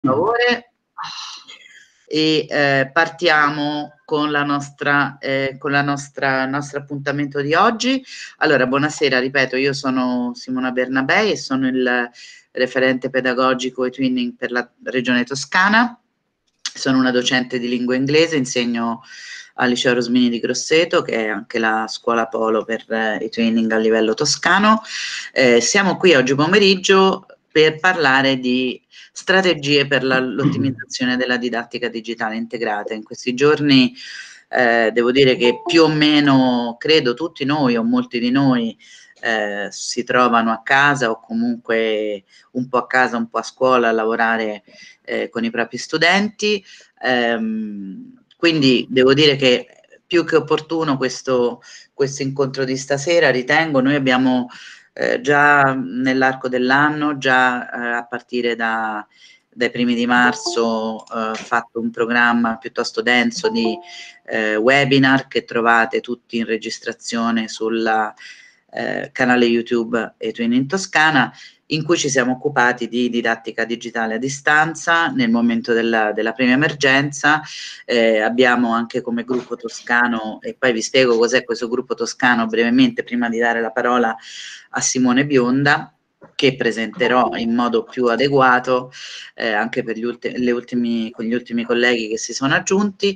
favore. E partiamo con la nostro appuntamento di oggi. Allora, buonasera, ripeto, io sono Simona Bernabei e sono il referente pedagogico e twinning per la Regione Toscana. Sono una docente di lingua inglese, insegno al Liceo Rosmini di Grosseto, che è anche la scuola polo per i twinning a livello toscano. Siamo qui oggi pomeriggio per parlare di strategie per l'ottimizzazione della didattica digitale integrata. In questi giorni devo dire che più o meno, credo, tutti noi o molti di noi si trovano a casa o comunque un po' a casa, un po' a scuola a lavorare con i propri studenti. Quindi devo dire che più che opportuno questo incontro di stasera, ritengo. Noi abbiamo già nell'arco dell'anno, già a partire dai primi di marzo, fatto un programma piuttosto denso di webinar che trovate tutti in registrazione sul canale YouTube eTwinning Toscana, in cui ci siamo occupati di didattica digitale a distanza nel momento della prima emergenza. Abbiamo anche come gruppo toscano, e poi vi spiego cos'è questo gruppo toscano brevemente prima di dare la parola a Simone Bionda, che presenterò in modo più adeguato anche per con gli ultimi colleghi che si sono aggiunti.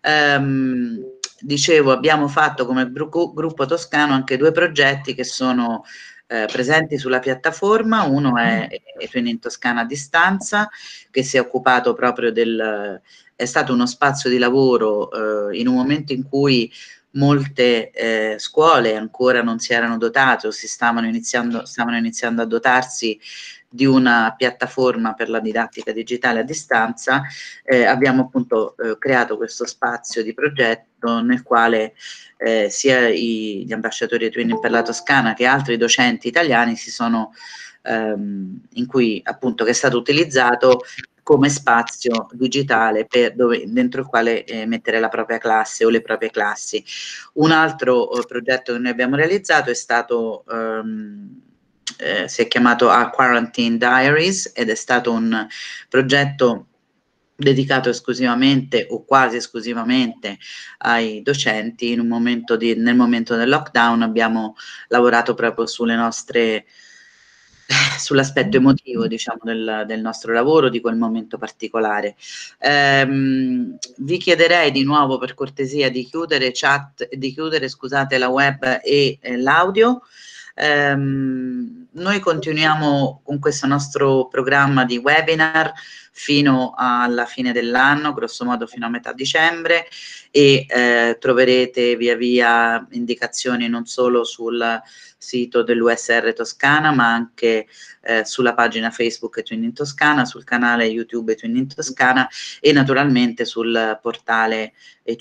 Dicevo, abbiamo fatto come gruppo toscano anche due progetti che sono presenti sulla piattaforma. Uno è eTwinning Toscana a distanza, che si è occupato proprio è stato uno spazio di lavoro in un momento in cui molte scuole ancora non si erano dotate o stavano iniziando a dotarsi di una piattaforma per la didattica digitale a distanza. Abbiamo appunto creato questo spazio di progetto nel quale sia gli ambasciatori eTwinning per la Toscana che altri docenti italiani in cui appunto che è stato utilizzato come spazio digitale dentro il quale mettere la propria classe o le proprie classi. Un altro progetto che noi abbiamo realizzato è stato si è chiamato A Quarantine Diaries ed è stato un progetto dedicato esclusivamente o quasi esclusivamente ai docenti. Nel momento del lockdown abbiamo lavorato proprio sull'aspetto emotivo, diciamo, del nostro lavoro, di quel momento particolare. Vi chiederei di nuovo, per cortesia, di chiudere scusate, la web e l'audio. Noi continuiamo con questo nostro programma di webinar fino alla fine dell'anno, grosso modo fino a metà dicembre, e troverete via via indicazioni non solo sul sito dell'USR Toscana, ma anche sulla pagina Facebook eTwinning Toscana, sul canale YouTube eTwinning Toscana e naturalmente sul portale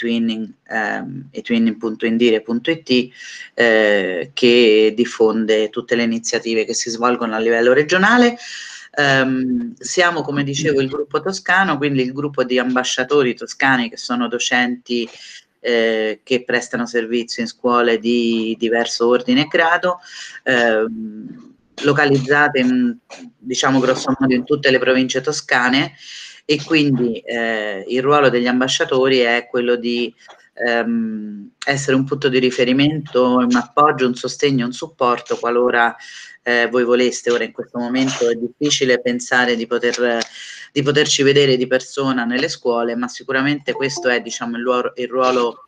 etwinning.indire.it che diffonde tutte le iniziative che si svolgono a livello regionale. Siamo, come dicevo, il gruppo toscano, quindi il gruppo di ambasciatori toscani che sono docenti che prestano servizio in scuole di diverso ordine e grado, localizzate diciamo grosso modo in tutte le province toscane, e quindi il ruolo degli ambasciatori è quello di essere un punto di riferimento, un appoggio, un sostegno, un supporto qualora voi voleste. Ora in questo momento è difficile pensare di poterci vedere di persona nelle scuole, ma sicuramente questo è, diciamo, il ruolo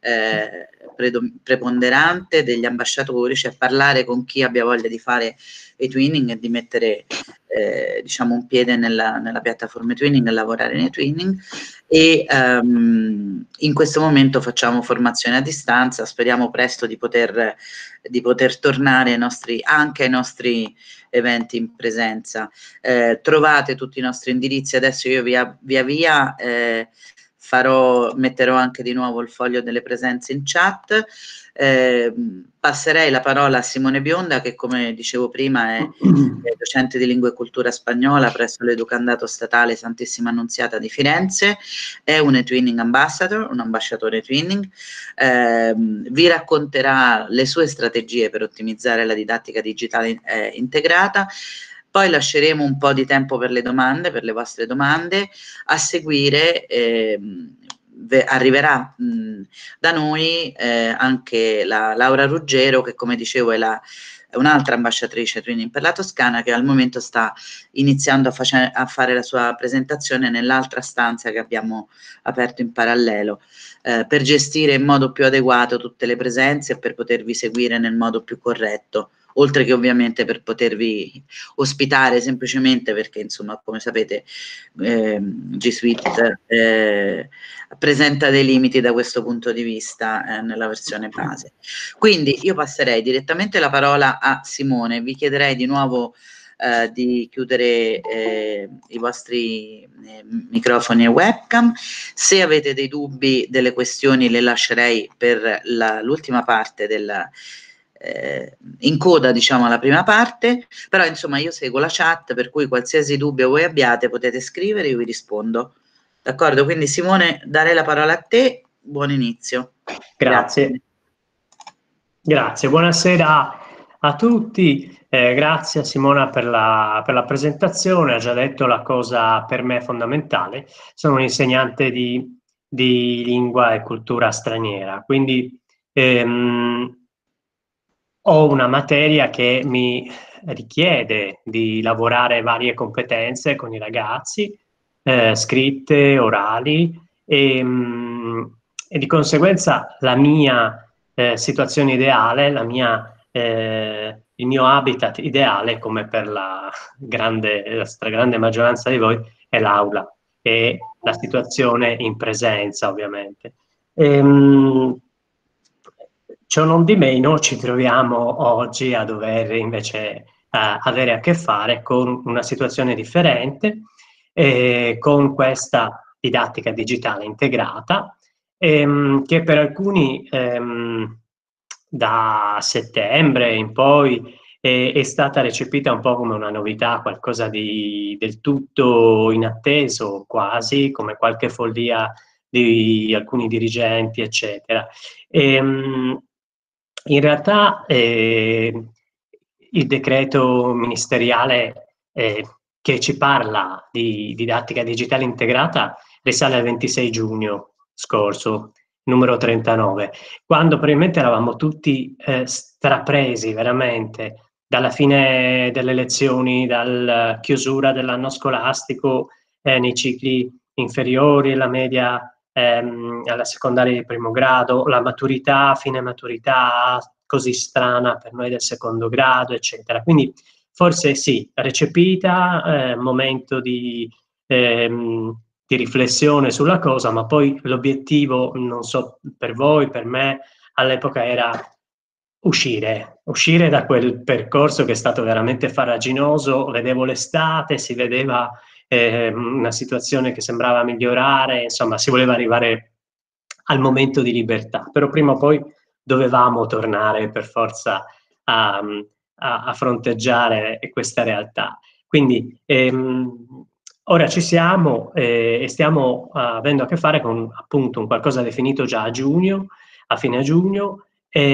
preponderante degli ambasciatori, cioè parlare con chi abbia voglia di fare eTwinning e di mettere diciamo un piede nella piattaforma eTwinning e lavorare in eTwinning. E in questo momento facciamo formazione a distanza, speriamo presto di poter tornare anche ai nostri eventi in presenza. Trovate tutti i nostri indirizzi, adesso io via via metterò anche di nuovo il foglio delle presenze in chat. Passerei la parola a Simone Bionda, che come dicevo prima è docente di lingua e cultura spagnola presso l'Educandato Statale Santissima Annunziata di Firenze, è un eTwinning ambassador, un ambasciatore eTwinning. Vi racconterà le sue strategie per ottimizzare la didattica digitale integrata. poi lasceremo un po' di tempo per le domande, per le vostre domande. A seguire arriverà da noi anche la Laura Ruggero, che come dicevo è un'altra ambasciatrice Twinning per la Toscana, che al momento sta iniziando a fare la sua presentazione nell'altra stanza che abbiamo aperto in parallelo, per gestire in modo più adeguato tutte le presenze e per potervi seguire nel modo più corretto, oltre che ovviamente per potervi ospitare semplicemente perché, insomma, come sapete, G Suite presenta dei limiti da questo punto di vista nella versione base. Quindi io passerei direttamente la parola a Simone, vi chiederei di nuovo di chiudere i vostri microfoni e webcam. Se avete dei dubbi, delle questioni, le lascerei per l'ultima parte in coda, diciamo, alla prima parte, però insomma io seguo la chat, per cui qualsiasi dubbio voi abbiate potete scrivere, io vi rispondo. D'accordo? Quindi Simone, darei la parola a te, buon inizio. Grazie. Grazie, buonasera a tutti, grazie a Simona per la presentazione, ha già detto la cosa per me fondamentale. Sono un insegnante di lingua e cultura straniera, quindi ho una materia che mi richiede di lavorare varie competenze con i ragazzi, scritte, orali, e di conseguenza la mia situazione ideale, il mio habitat ideale, come per la stragrande maggioranza di voi, è l'aula e la situazione in presenza, ovviamente. Ciò non di meno ci troviamo oggi a dover invece avere a che fare con una situazione differente, con questa didattica digitale integrata, che per alcuni da settembre in poi è stata recepita un po' come una novità, qualcosa del tutto inatteso quasi, come qualche follia di alcuni dirigenti, eccetera. In realtà il decreto ministeriale che ci parla di didattica digitale integrata risale al 26 giugno scorso, numero 39, quando probabilmente eravamo tutti strapresi veramente dalla fine delle lezioni, dalla chiusura dell'anno scolastico nei cicli inferiori, la media alla secondaria di primo grado, la maturità, fine maturità così strana per noi del secondo grado, eccetera. Quindi forse sì, recepita, momento di riflessione sulla cosa, ma poi l'obiettivo, non so per voi, per me, all'epoca era uscire da quel percorso che è stato veramente farraginoso. Vedevo l'estate, si vedeva una situazione che sembrava migliorare, insomma si voleva arrivare al momento di libertà, però prima o poi dovevamo tornare per forza a fronteggiare questa realtà. Quindi ora ci siamo e stiamo avendo a che fare con appunto un qualcosa definito già a giugno, a fine giugno,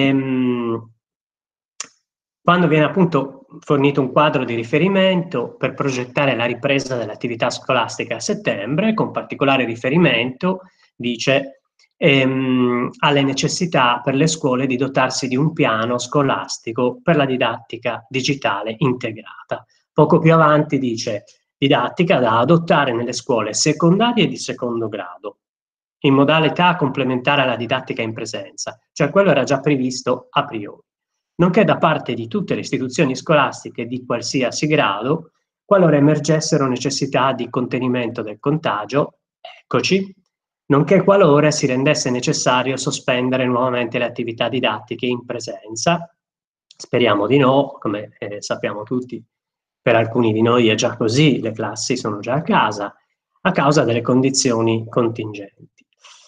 quando viene appunto fornito un quadro di riferimento per progettare la ripresa dell'attività scolastica a settembre, con particolare riferimento, dice, alle necessità per le scuole di dotarsi di un piano scolastico per la didattica digitale integrata. Poco più avanti dice didattica da adottare nelle scuole secondarie e di secondo grado, in modalità complementare alla didattica in presenza, cioè quello era già previsto a priori, nonché da parte di tutte le istituzioni scolastiche di qualsiasi grado, qualora emergessero necessità di contenimento del contagio, eccoci, nonché qualora si rendesse necessario sospendere nuovamente le attività didattiche in presenza. Speriamo di no, come sappiamo tutti, per alcuni di noi è già così, le classi sono già a causa delle condizioni contingenti.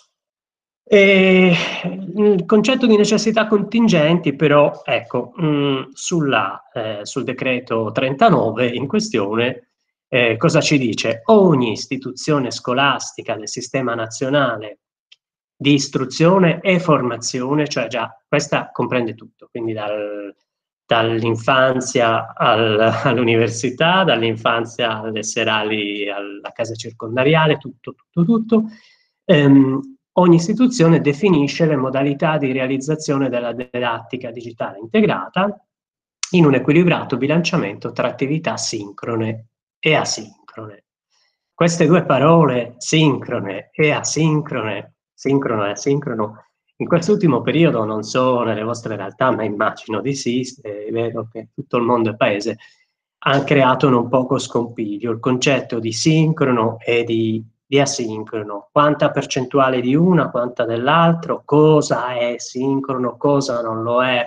Il concetto di necessità contingenti, però, ecco, sul decreto 39 in questione, cosa ci dice? Ogni istituzione scolastica del sistema nazionale di istruzione e formazione, cioè già questa comprende tutto, quindi dall'infanzia all'università, dall'infanzia alle serali alla casa circondariale, tutto. Ogni istituzione definisce le modalità di realizzazione della didattica digitale integrata in un equilibrato bilanciamento tra attività sincrone e asincrone. Queste due parole, sincrone e asincrone, sincrono e asincrono, in quest'ultimo periodo, non so nelle vostre realtà, ma immagino di sì, vedo che tutto il mondo è paese, hanno creato un poco scompiglio il concetto di sincrono e di asincrono. Quanta percentuale di una, quanta dell'altro, cosa è sincrono, cosa non lo è.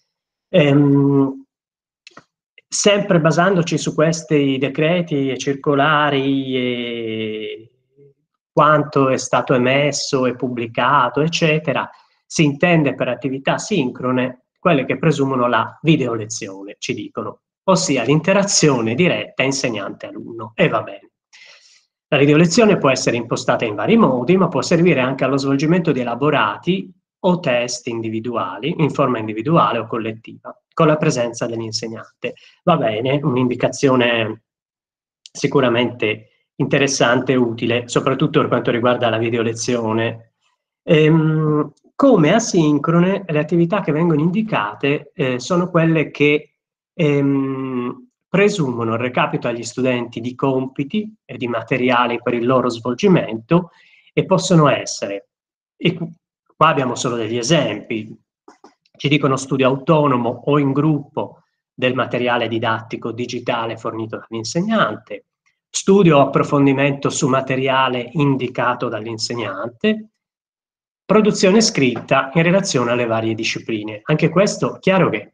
Sempre basandoci su questi decreti e circolari e quanto è stato emesso e pubblicato, eccetera, si intende per attività sincrone quelle che presumono la videolezione, ci dicono, ossia l'interazione diretta insegnante-alunno, e va bene. La videolezione può essere impostata in vari modi, ma può servire anche allo svolgimento di elaborati o test individuali, in forma individuale o collettiva, con la presenza dell'insegnante. Va bene, un'indicazione sicuramente interessante e utile, soprattutto per quanto riguarda la videolezione. Come asincrone, le attività che vengono indicate sono quelle che presumono il recapito agli studenti di compiti e di materiali per il loro svolgimento e possono essere, e qua abbiamo solo degli esempi, ci dicono studio autonomo o in gruppo del materiale didattico digitale fornito dall'insegnante, studio o approfondimento su materiale indicato dall'insegnante, produzione scritta in relazione alle varie discipline. Anche questo, chiaro che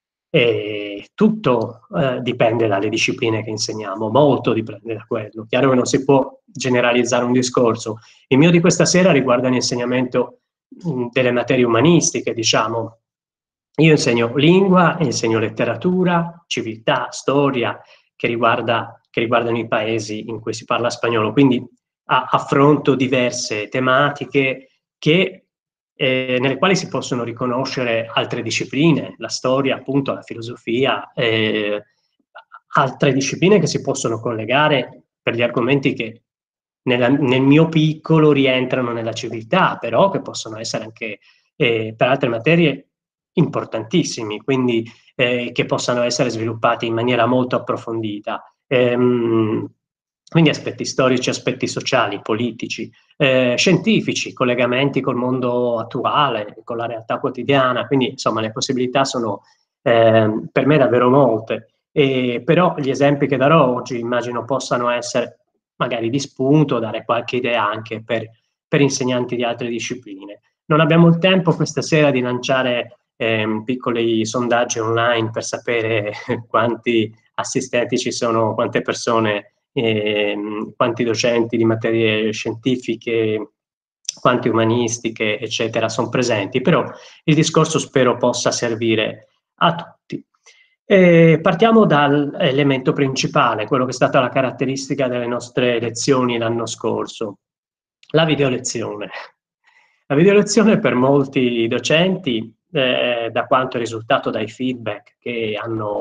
tutto dipende dalle discipline che insegniamo, molto dipende da quello. Chiaro che non si può generalizzare un discorso. Il mio di questa sera riguarda l'insegnamento delle materie umanistiche, diciamo. Io insegno lingua, insegno letteratura, civiltà, storia, che riguardano i paesi in cui si parla spagnolo, quindi affronto diverse tematiche nelle quali si possono riconoscere altre discipline, la storia, appunto, la filosofia, altre discipline che si possono collegare per gli argomenti che nel mio piccolo rientrano nella civiltà, però che possono essere anche per altre materie importantissimi, quindi che possano essere sviluppati in maniera molto approfondita. Quindi aspetti storici, aspetti sociali, politici, scientifici, collegamenti col mondo attuale, con la realtà quotidiana, quindi insomma le possibilità sono per me davvero molte, però gli esempi che darò oggi immagino possano essere magari di spunto, dare qualche idea anche per insegnanti di altre discipline. Non abbiamo il tempo questa sera di lanciare piccoli sondaggi online per sapere quanti assistenti ci sono, quante persone, quanti docenti di materie scientifiche, quante umanistiche, eccetera, sono presenti, però il discorso spero possa servire a tutti. Partiamo dall'elemento principale, quello che è stata la caratteristica delle nostre lezioni l'anno scorso, la videolezione. La videolezione per molti docenti, da quanto è risultato dai feedback che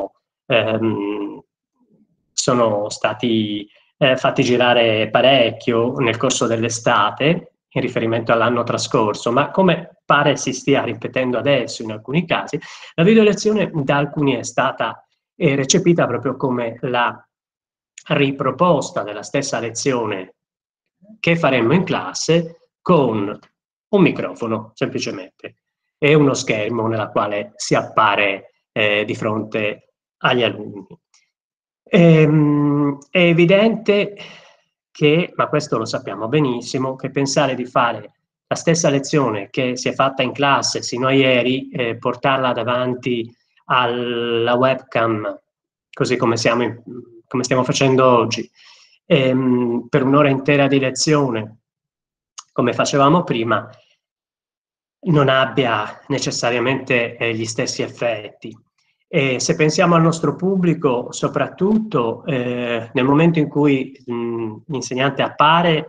sono stati fatti girare parecchio nel corso dell'estate, in riferimento all'anno trascorso, ma come pare si stia ripetendo adesso in alcuni casi, la videolezione da alcuni è stata recepita proprio come la riproposta della stessa lezione che faremmo in classe con un microfono, semplicemente, e uno schermo nella quale si appare di fronte agli alunni. È evidente che, ma questo lo sappiamo benissimo, che pensare di fare la stessa lezione che si è fatta in classe sino a ieri, portarla davanti alla webcam, così come stiamo facendo oggi, per un'ora intera di lezione, come facevamo prima, non abbia necessariamente gli stessi effetti. E se pensiamo al nostro pubblico, soprattutto nel momento in cui l'insegnante appare,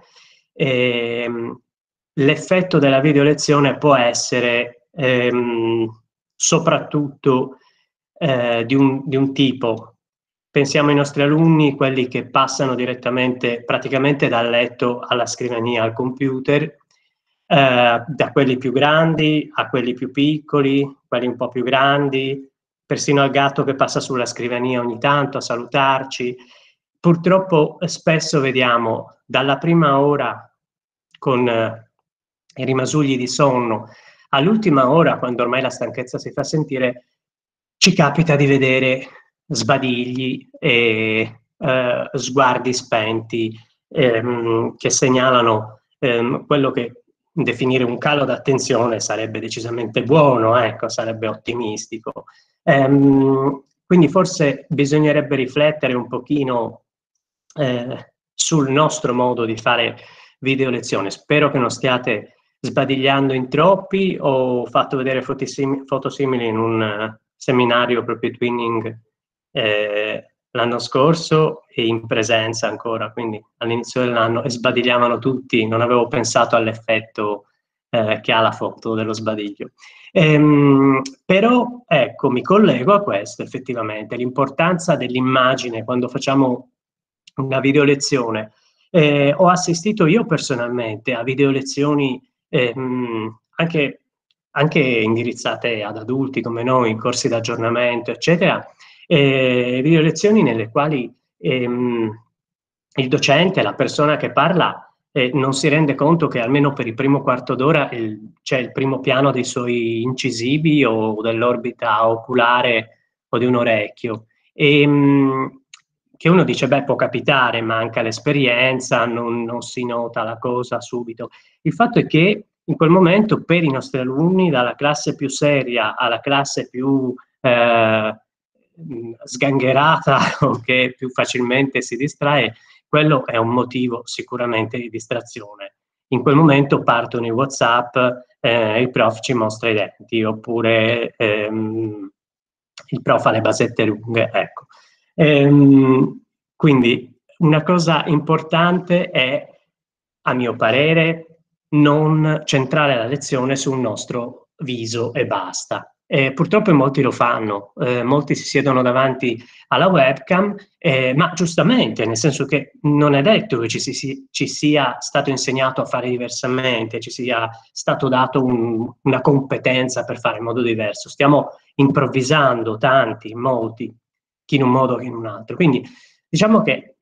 l'effetto della videolezione può essere soprattutto di un tipo. Pensiamo ai nostri alunni, quelli che passano direttamente, praticamente dal letto alla scrivania, al computer, da quelli più grandi a quelli più piccoli, quelli un po' più grandi, persino al gatto che passa sulla scrivania ogni tanto a salutarci. Purtroppo spesso vediamo dalla prima ora con i rimasugli di sonno all'ultima ora, quando ormai la stanchezza si fa sentire, ci capita di vedere sbadigli e sguardi spenti che segnalano quello che definire un calo d'attenzione sarebbe decisamente buono, ecco, sarebbe ottimistico. Quindi forse bisognerebbe riflettere un pochino sul nostro modo di fare video lezione. Spero che non stiate sbadigliando in troppi. Ho fatto vedere foto simili in un seminario proprio twinning l'anno scorso e in presenza ancora, quindi all'inizio dell'anno, e sbadigliavano tutti, non avevo pensato all'effetto che ha la foto dello sbadiglio. Però ecco, mi collego a questo effettivamente, l'importanza dell'immagine quando facciamo una video lezione. Ho assistito io personalmente a video lezioni anche indirizzate ad adulti come noi, corsi d'aggiornamento, eccetera, video lezioni nelle quali il docente, la persona che parla, non si rende conto che almeno per il primo quarto d'ora c'è il primo piano dei suoi incisivi o dell'orbita oculare o di un orecchio. Che uno dice, beh, può capitare, manca l'esperienza, non si nota la cosa subito. Il fatto è che in quel momento per i nostri alunni, dalla classe più seria alla classe più sgangherata o che più facilmente si distrae, quello è un motivo sicuramente di distrazione. In quel momento partono i WhatsApp, il prof ci mostra i denti, oppure il prof fa le basette lunghe, ecco. Quindi una cosa importante è, a mio parere, non centrare la lezione sul nostro viso e basta. Purtroppo molti lo fanno, molti si siedono davanti alla webcam, ma giustamente, nel senso che non è detto che ci sia stato insegnato a fare diversamente, ci sia stato dato una competenza per fare in modo diverso. Stiamo improvvisando tanti, molti, chi in un modo che in un altro. Quindi diciamo che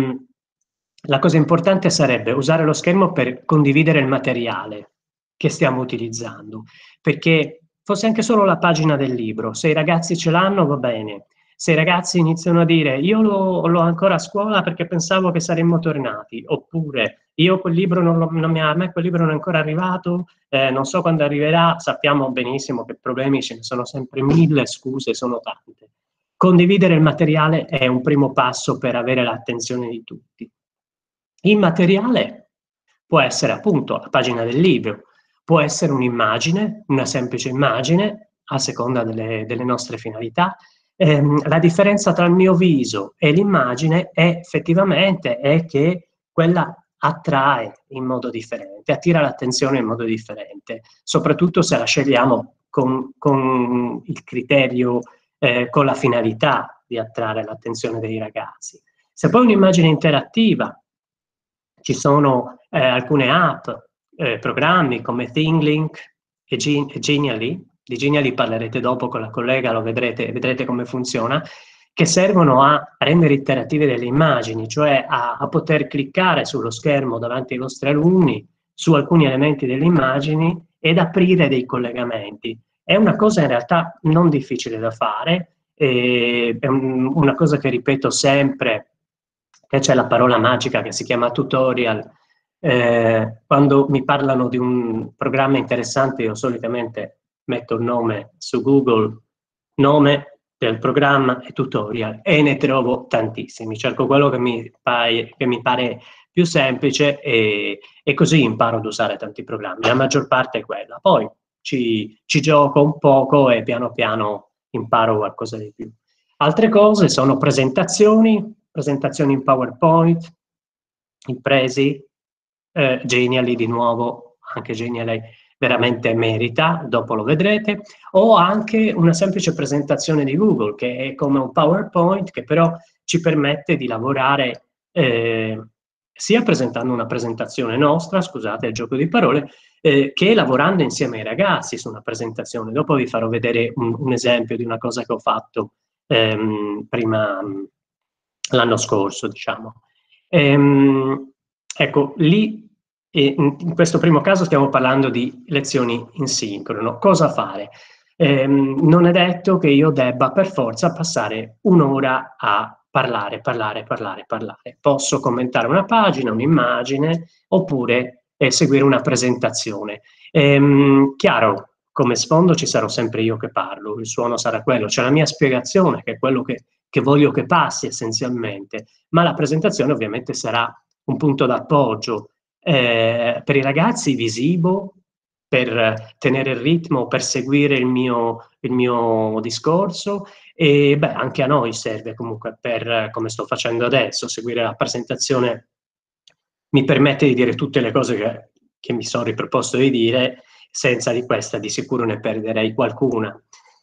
la cosa importante sarebbe usare lo schermo per condividere il materiale che stiamo utilizzando, perché fosse anche solo la pagina del libro, se i ragazzi ce l'hanno va bene, se i ragazzi iniziano a dire io l'ho ancora a scuola perché pensavo che saremmo tornati, oppure io quel libro a me quel libro non è ancora arrivato, non so quando arriverà, sappiamo benissimo che problemi ce ne sono sempre mille, scuse sono tante. Condividere il materiale è un primo passo per avere l'attenzione di tutti. Il materiale può essere appunto la pagina del libro, può essere un'immagine, una semplice immagine, a seconda delle nostre finalità. La differenza tra il mio viso e l'immagine effettivamente è che quella attrae in modo differente, attira l'attenzione in modo differente, soprattutto se la scegliamo con il criterio, con la finalità di attrarre l'attenzione dei ragazzi. Se poi un'immagine interattiva, ci sono alcune app, programmi come ThingLink e Genially, di Genially parlerete dopo con la collega, lo vedrete come funziona, che servono a rendere interattive delle immagini, cioè a poter cliccare sullo schermo davanti ai vostri alunni su alcuni elementi delle immagini ed aprire dei collegamenti. È una cosa in realtà non difficile da fare, è una cosa che ripeto sempre, che c'è la parola magica che si chiama tutorial. Quando mi parlano di un programma interessante, io solitamente metto il nome su Google, nome del programma e tutorial, e ne trovo tantissimi. Cerco quello che mi pare più semplice e così imparo ad usare tanti programmi. La maggior parte è quella. Poi ci gioco un poco e piano piano imparo qualcosa di più. Altre cose sono presentazioni in PowerPoint, in Prezi, Genially di nuovo, anche Genially veramente merita, dopo lo vedrete, o anche una semplice presentazione di Google, che è come un PowerPoint, che però ci permette di lavorare sia presentando una presentazione nostra, scusate il gioco di parole, che lavorando insieme ai ragazzi su una presentazione. Dopo vi farò vedere un esempio di una cosa che ho fatto prima, l'anno scorso, diciamo. Ecco, lì in questo primo caso stiamo parlando di lezioni in sincrono. Cosa fare? Non è detto che io debba per forza passare un'ora a parlare. Posso commentare una pagina, un'immagine, oppure seguire una presentazione. Chiaro, come sfondo ci sarò sempre io che parlo, il suono sarà quello, c'è la mia spiegazione, che è quello che voglio che passi essenzialmente, ma la presentazione ovviamente sarà un punto d'appoggio. Per i ragazzi visivo, per tenere il ritmo, per seguire il mio discorso, e beh, anche a noi serve comunque per, come sto facendo adesso, seguire la presentazione mi permette di dire tutte le cose che mi sono riproposto di dire, senza di questa di sicuro ne perderei qualcuna.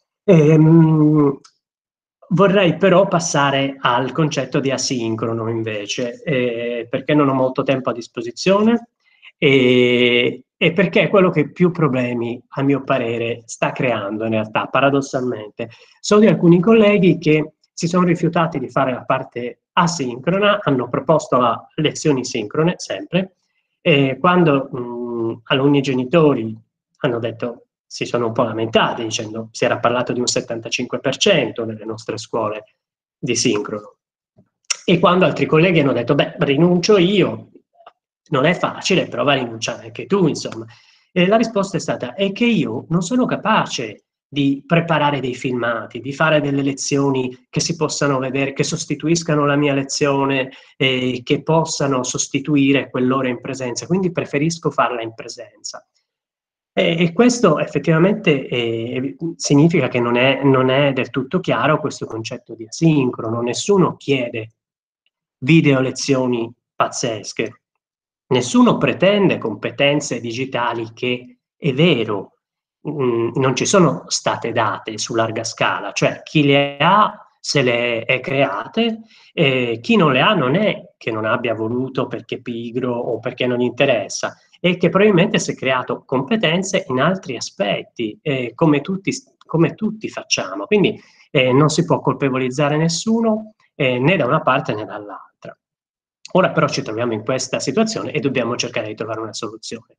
Vorrei però passare al concetto di asincrono invece, perché non ho molto tempo a disposizione e perché è quello che più problemi, a mio parere, sta creando in realtà, paradossalmente. So di alcuni colleghi che si sono rifiutati di fare la parte asincrona, hanno proposto lezioni sincrone, sempre, e quando alunni e genitori hanno detto, si sono un po' lamentati, dicendo si era parlato di un 75% nelle nostre scuole di sincrono. E quando altri colleghi hanno detto, beh, rinuncio io, non è facile, prova a rinunciare anche tu, insomma. E la risposta è stata, è che io non sono capace di preparare dei filmati, di fare delle lezioni che si possano vedere, che sostituiscano la mia lezione, che possano sostituire quell'ora in presenza, quindi preferisco farla in presenza. E questo effettivamente significa che non è del tutto chiaro questo concetto di asincrono. Nessuno chiede video lezioni pazzesche, nessuno pretende competenze digitali che, è vero, non ci sono state date su larga scala, cioè chi le ha se le è create, chi non le ha non è che non abbia voluto perché pigro o perché non gli interessa, è che probabilmente si è creato competenze in altri aspetti, come tutti facciamo. Quindi non si può colpevolizzare nessuno né da una parte né dall'altra. Ora però ci troviamo in questa situazione e dobbiamo cercare di trovare una soluzione.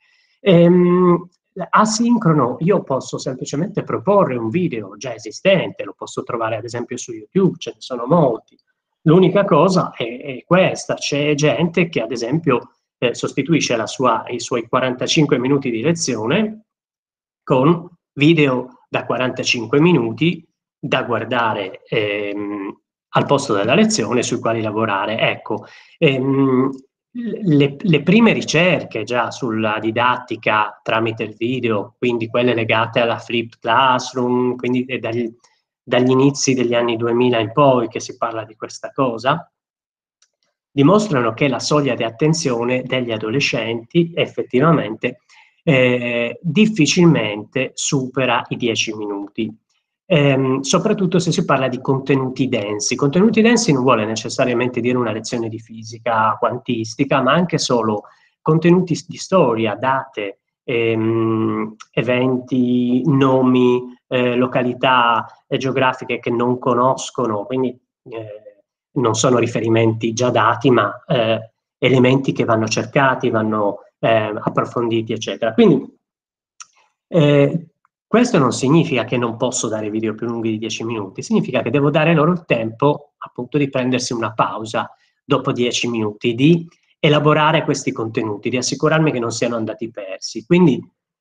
Asincrono, io posso semplicemente proporre un video già esistente, lo posso trovare ad esempio su YouTube, ce ne sono molti. L'unica cosa è questa, c'è gente che ad esempio sostituisce i suoi 45 minuti di lezione con video da 45 minuti da guardare al posto della lezione, sui quali lavorare. Ecco, le prime ricerche già sulla didattica tramite il video, quindi quelle legate alla flipped classroom, quindi dagli inizi degli anni 2000 in poi che si parla di questa cosa, dimostrano che la soglia di attenzione degli adolescenti effettivamente difficilmente supera i 10 minuti. Soprattutto se si parla di contenuti densi. Contenuti densi non vuole necessariamente dire una lezione di fisica quantistica, ma anche solo contenuti di storia, date, eventi, nomi, località geografiche che non conoscono, quindi non sono riferimenti già dati, ma elementi che vanno cercati, vanno approfonditi, eccetera. Quindi questo non significa che non posso dare video più lunghi di 10 minuti, significa che devo dare loro il tempo appunto di prendersi una pausa dopo 10 minuti, di elaborare questi contenuti, di assicurarmi che non siano andati persi. Quindi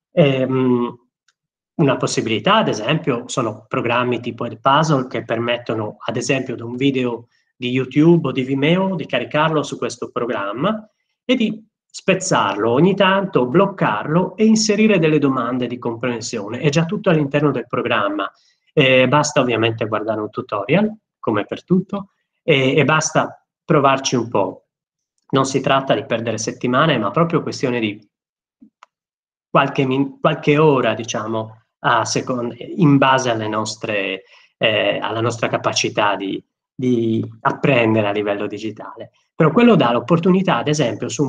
una possibilità, ad esempio, sono programmi tipo il Puzzle che permettono, ad esempio, da un video di YouTube o di Vimeo, di caricarlo su questo programma e di spezzarlo ogni tanto, bloccarlo e inserire delle domande di comprensione. È già tutto all'interno del programma. Basta ovviamente guardare un tutorial, come per tutto, e basta provarci un po'. Non si tratta di perdere settimane, ma proprio questione di qualche ora, diciamo, in base alla nostra capacità di apprendere a livello digitale. Però quello dà l'opportunità, ad esempio, su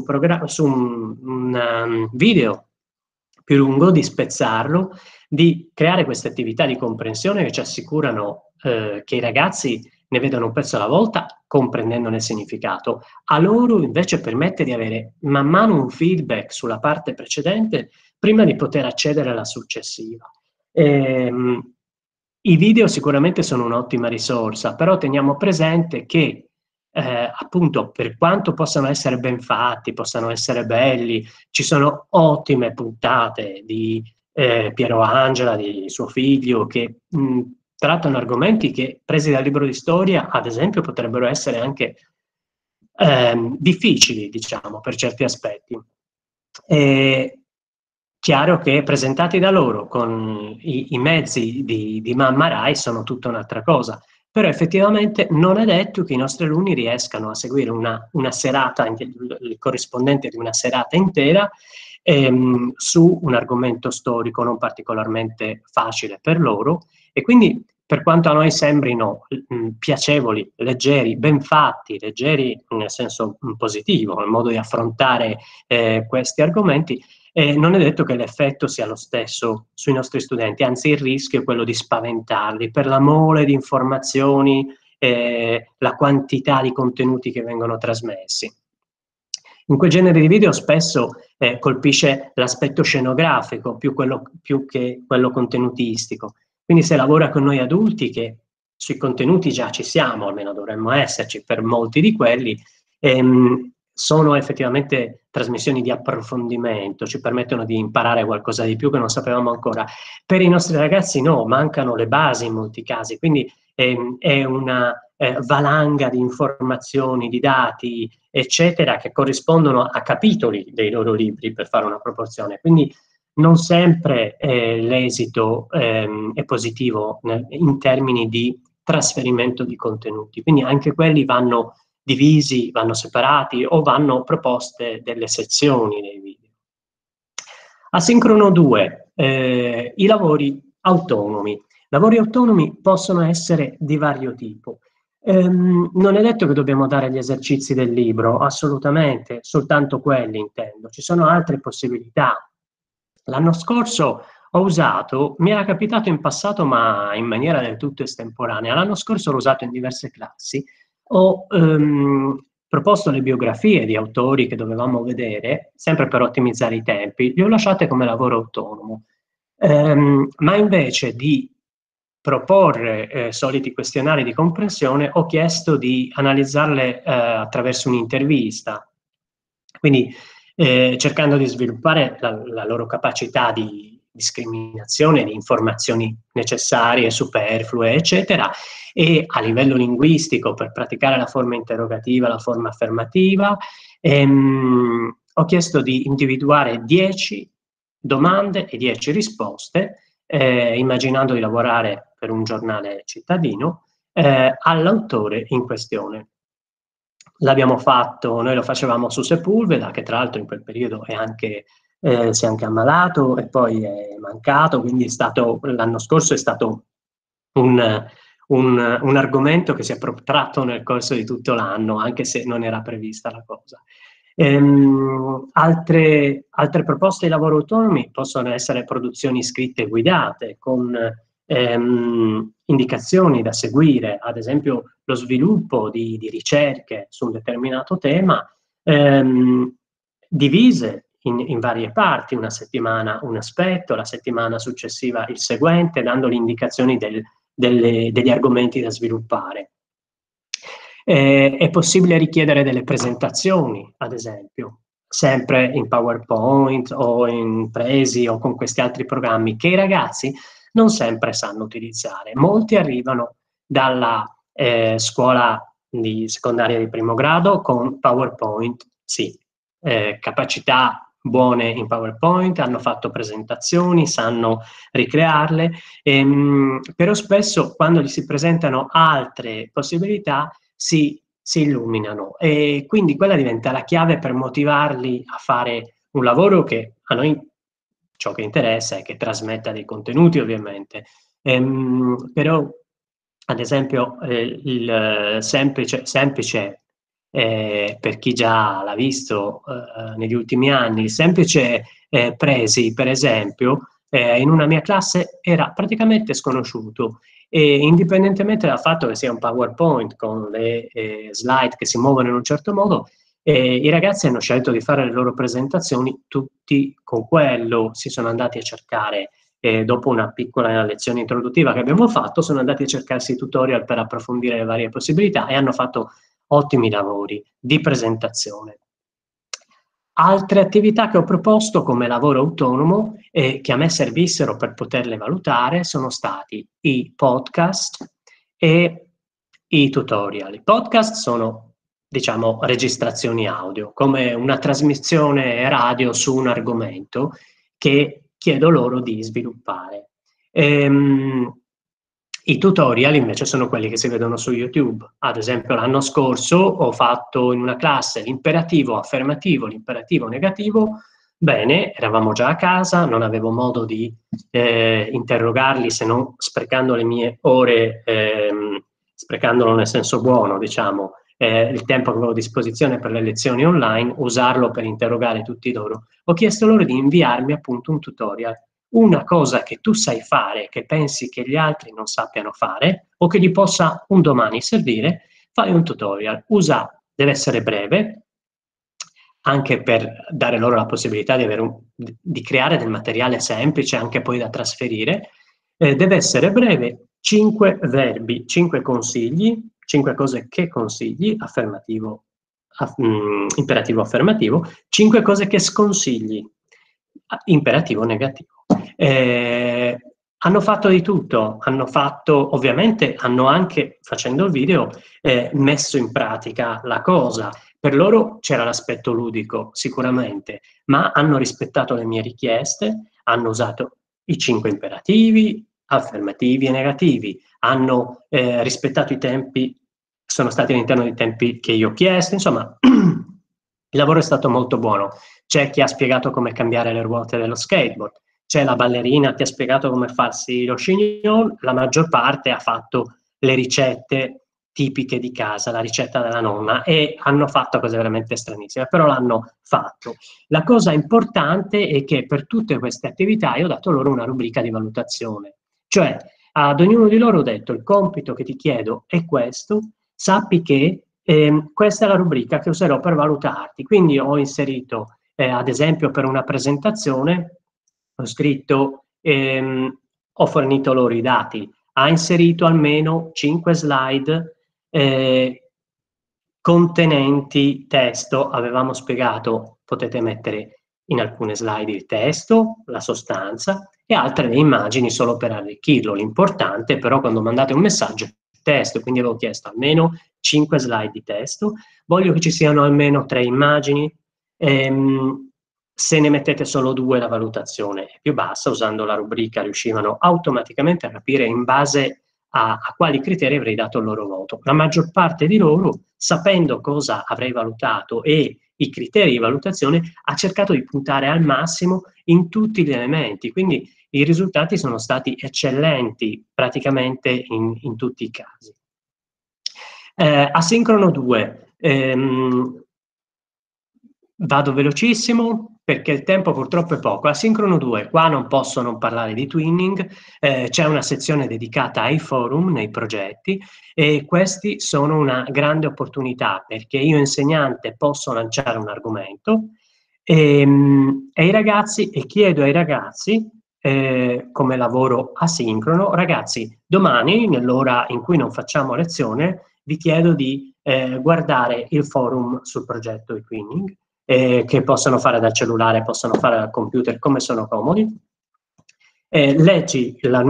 un video più lungo, di spezzarlo, di creare queste attività di comprensione che ci assicurano che i ragazzi ne vedano un pezzo alla volta, comprendendone il significato. A loro invece permette di avere man mano un feedback sulla parte precedente prima di poter accedere alla successiva. I video sicuramente sono un'ottima risorsa, però teniamo presente che appunto, per quanto possano essere ben fatti, possano essere belli, ci sono ottime puntate di Piero Angela, di suo figlio, che trattano argomenti che, presi dal libro di storia, ad esempio, potrebbero essere anche difficili, diciamo, per certi aspetti. Chiaro che presentati da loro con i mezzi di Mamma Rai sono tutta un'altra cosa, però effettivamente non è detto che i nostri alunni riescano a seguire una serata, il corrispondente di una serata intera, su un argomento storico non particolarmente facile per loro, e quindi, per quanto a noi sembrino piacevoli, leggeri, ben fatti, leggeri nel senso positivo, nel modo di affrontare questi argomenti, non è detto che l'effetto sia lo stesso sui nostri studenti, anzi il rischio è quello di spaventarli per la mole di informazioni, la quantità di contenuti che vengono trasmessi. In quel genere di video spesso colpisce l'aspetto scenografico più che quello contenutistico. Quindi se lavora con noi adulti, che sui contenuti già ci siamo, almeno dovremmo esserci per molti di quelli, sono effettivamente trasmissioni di approfondimento, ci permettono di imparare qualcosa di più che non sapevamo ancora. Per i nostri ragazzi no, mancano le basi in molti casi, quindi è una valanga di informazioni, di dati, eccetera, che corrispondono a capitoli dei loro libri, per fare una proporzione. Quindi non sempre l'esito è positivo in termini di trasferimento di contenuti, quindi anche quelli vanno divisi, vanno separati o vanno proposte delle sezioni nei video. Asincrono 2, i lavori autonomi. Lavori autonomi possono essere di vario tipo. Non è detto che dobbiamo dare gli esercizi del libro, assolutamente, soltanto quelli intendo. Ci sono altre possibilità. L'anno scorso mi era capitato in passato ma in maniera del tutto estemporanea, l'anno scorso l'ho usato in diverse classi, ho proposto le biografie di autori che dovevamo vedere, sempre per ottimizzare i tempi, le ho lasciate come lavoro autonomo, ma invece di proporre soliti questionari di comprensione ho chiesto di analizzarle attraverso un'intervista, quindi cercando di sviluppare la loro capacità di discriminazione di informazioni necessarie, superflue, eccetera, e a livello linguistico per praticare la forma interrogativa, la forma affermativa, ho chiesto di individuare 10 domande e 10 risposte, immaginando di lavorare per un giornale cittadino, all'autore in questione. L'abbiamo fatto, noi lo facevamo su Sepulveda, che tra l'altro in quel periodo si è anche ammalato e poi è mancato, quindi l'anno scorso è stato un argomento che si è protratto nel corso di tutto l'anno, anche se non era prevista la cosa. Altre proposte di lavoro autonomi possono essere produzioni scritte guidate, con indicazioni da seguire, ad esempio lo sviluppo di ricerche su un determinato tema, divise in varie parti, una settimana un aspetto, la settimana successiva il seguente, dando le indicazioni degli argomenti da sviluppare. È possibile richiedere delle presentazioni, ad esempio, sempre in PowerPoint o in Prezi o con questi altri programmi che i ragazzi non sempre sanno utilizzare. Molti arrivano dalla scuola di secondaria di primo grado con PowerPoint, sì, capacità buone in PowerPoint, hanno fatto presentazioni, sanno ricrearle, però spesso quando gli si presentano altre possibilità si illuminano, e quindi quella diventa la chiave per motivarli a fare un lavoro che a noi ciò che interessa è che trasmetta dei contenuti, ovviamente. Però, ad esempio, il semplice per chi già l'ha visto negli ultimi anni, il semplice Presi, per esempio, in una mia classe era praticamente sconosciuto, e indipendentemente dal fatto che sia un PowerPoint con le slide che si muovono in un certo modo, i ragazzi hanno scelto di fare le loro presentazioni tutti con quello. Si sono andati a cercare, dopo una piccola lezione introduttiva che abbiamo fatto, sono andati a cercarsi tutorial per approfondire le varie possibilità e hanno fatto ottimi lavori di presentazione. Altre attività che ho proposto come lavoro autonomo e che a me servissero per poterle valutare sono stati i podcast e i tutorial. I podcast sono, diciamo, registrazioni audio, come una trasmissione radio su un argomento che chiedo loro di sviluppare. I tutorial invece sono quelli che si vedono su YouTube. Ad esempio, l'anno scorso ho fatto in una classe l'imperativo affermativo, l'imperativo negativo. Bene, eravamo già a casa, non avevo modo di interrogarli, se non sprecando le mie ore, sprecandolo nel senso buono, diciamo, il tempo che avevo a disposizione per le lezioni online, usarlo per interrogare tutti loro. Ho chiesto loro di inviarmi appunto un tutorial, una cosa che tu sai fare, che pensi che gli altri non sappiano fare o che gli possa un domani servire. Fai un tutorial, deve essere breve, anche per dare loro la possibilità di creare del materiale semplice, anche poi da trasferire. Deve essere breve, 5 verbi, 5 consigli, 5 cose che consigli, imperativo affermativo, 5 cose che sconsigli, imperativo negativo. Hanno fatto di tutto, ovviamente hanno anche, facendo il video, messo in pratica la cosa. Per loro c'era l'aspetto ludico, sicuramente, ma hanno rispettato le mie richieste, hanno usato i 5 imperativi, affermativi e negativi, hanno rispettato i tempi, sono stati all'interno dei tempi che io ho chiesto, insomma, il lavoro è stato molto buono. C'è chi ha spiegato come cambiare le ruote dello skateboard, c'è la ballerina che ha spiegato come farsi lo chignon, la maggior parte ha fatto le ricette tipiche di casa, la ricetta della nonna, e hanno fatto cose veramente stranissime, però l'hanno fatto. La cosa importante è che per tutte queste attività io ho dato loro una rubrica di valutazione, cioè ad ognuno di loro ho detto: il compito che ti chiedo è questo, sappi che questa è la rubrica che userò per valutarti. Quindi ho inserito, ad esempio, per una presentazione, ho scritto, ho fornito loro i dati, ha inserito almeno 5 slide contenenti testo. Avevamo spiegato, potete mettere in alcune slide il testo, la sostanza, e altre le immagini solo per arricchirlo. L'importante però, quando mandate un messaggio, testo, quindi avevo chiesto almeno 5 slide di testo, voglio che ci siano almeno 3 immagini, se ne mettete solo 2 la valutazione è più bassa. Usando la rubrica riuscivano automaticamente a capire in base a quali criteri avrei dato il loro voto. La maggior parte di loro, sapendo cosa avrei valutato e i criteri di valutazione, ha cercato di puntare al massimo in tutti gli elementi, quindi i risultati sono stati eccellenti praticamente in tutti i casi. Asincrono 2, vado velocissimo perché il tempo purtroppo è poco. Asincrono 2, qua non posso non parlare di twinning, c'è una sezione dedicata ai forum nei progetti, e questi sono una grande opportunità perché io insegnante posso lanciare un argomento e chiedo ai ragazzi, come lavoro asincrono: ragazzi, domani nell'ora in cui non facciamo lezione vi chiedo di guardare il forum sul progetto eTwinning, che possono fare dal cellulare, possono fare dal computer, come sono comodi. Leggi il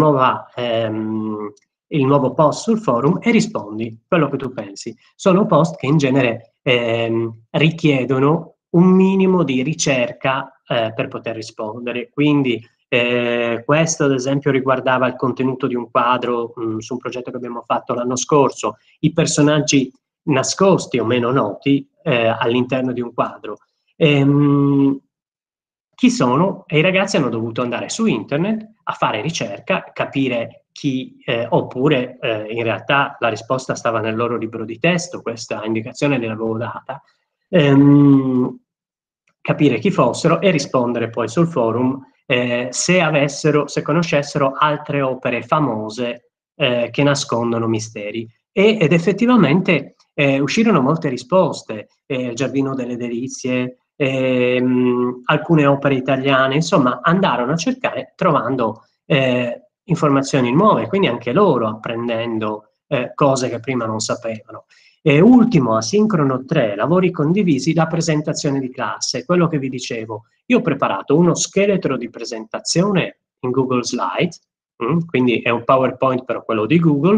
nuovo post sul forum e rispondi quello che tu pensi. Sono post che in genere richiedono un minimo di ricerca per poter rispondere, quindi questo ad esempio riguardava il contenuto di un quadro su un progetto che abbiamo fatto l'anno scorso, i personaggi nascosti o meno noti all'interno di un quadro. chi sono, e i ragazzi hanno dovuto andare su internet a fare ricerca, capire chi, oppure in realtà la risposta stava nel loro libro di testo, questa indicazione gliel'avevo data, capire chi fossero e rispondere poi sul forum se conoscessero altre opere famose che nascondono misteri. Ed effettivamente uscirono molte risposte, il Giardino delle Delizie, alcune opere italiane, insomma andarono a cercare trovando informazioni nuove, quindi anche loro apprendendo cose che prima non sapevano. E ultimo, asincrono 3, lavori condivisi, la presentazione di classe, quello che vi dicevo. Io ho preparato uno scheletro di presentazione in Google Slide, quindi è un PowerPoint però quello di Google.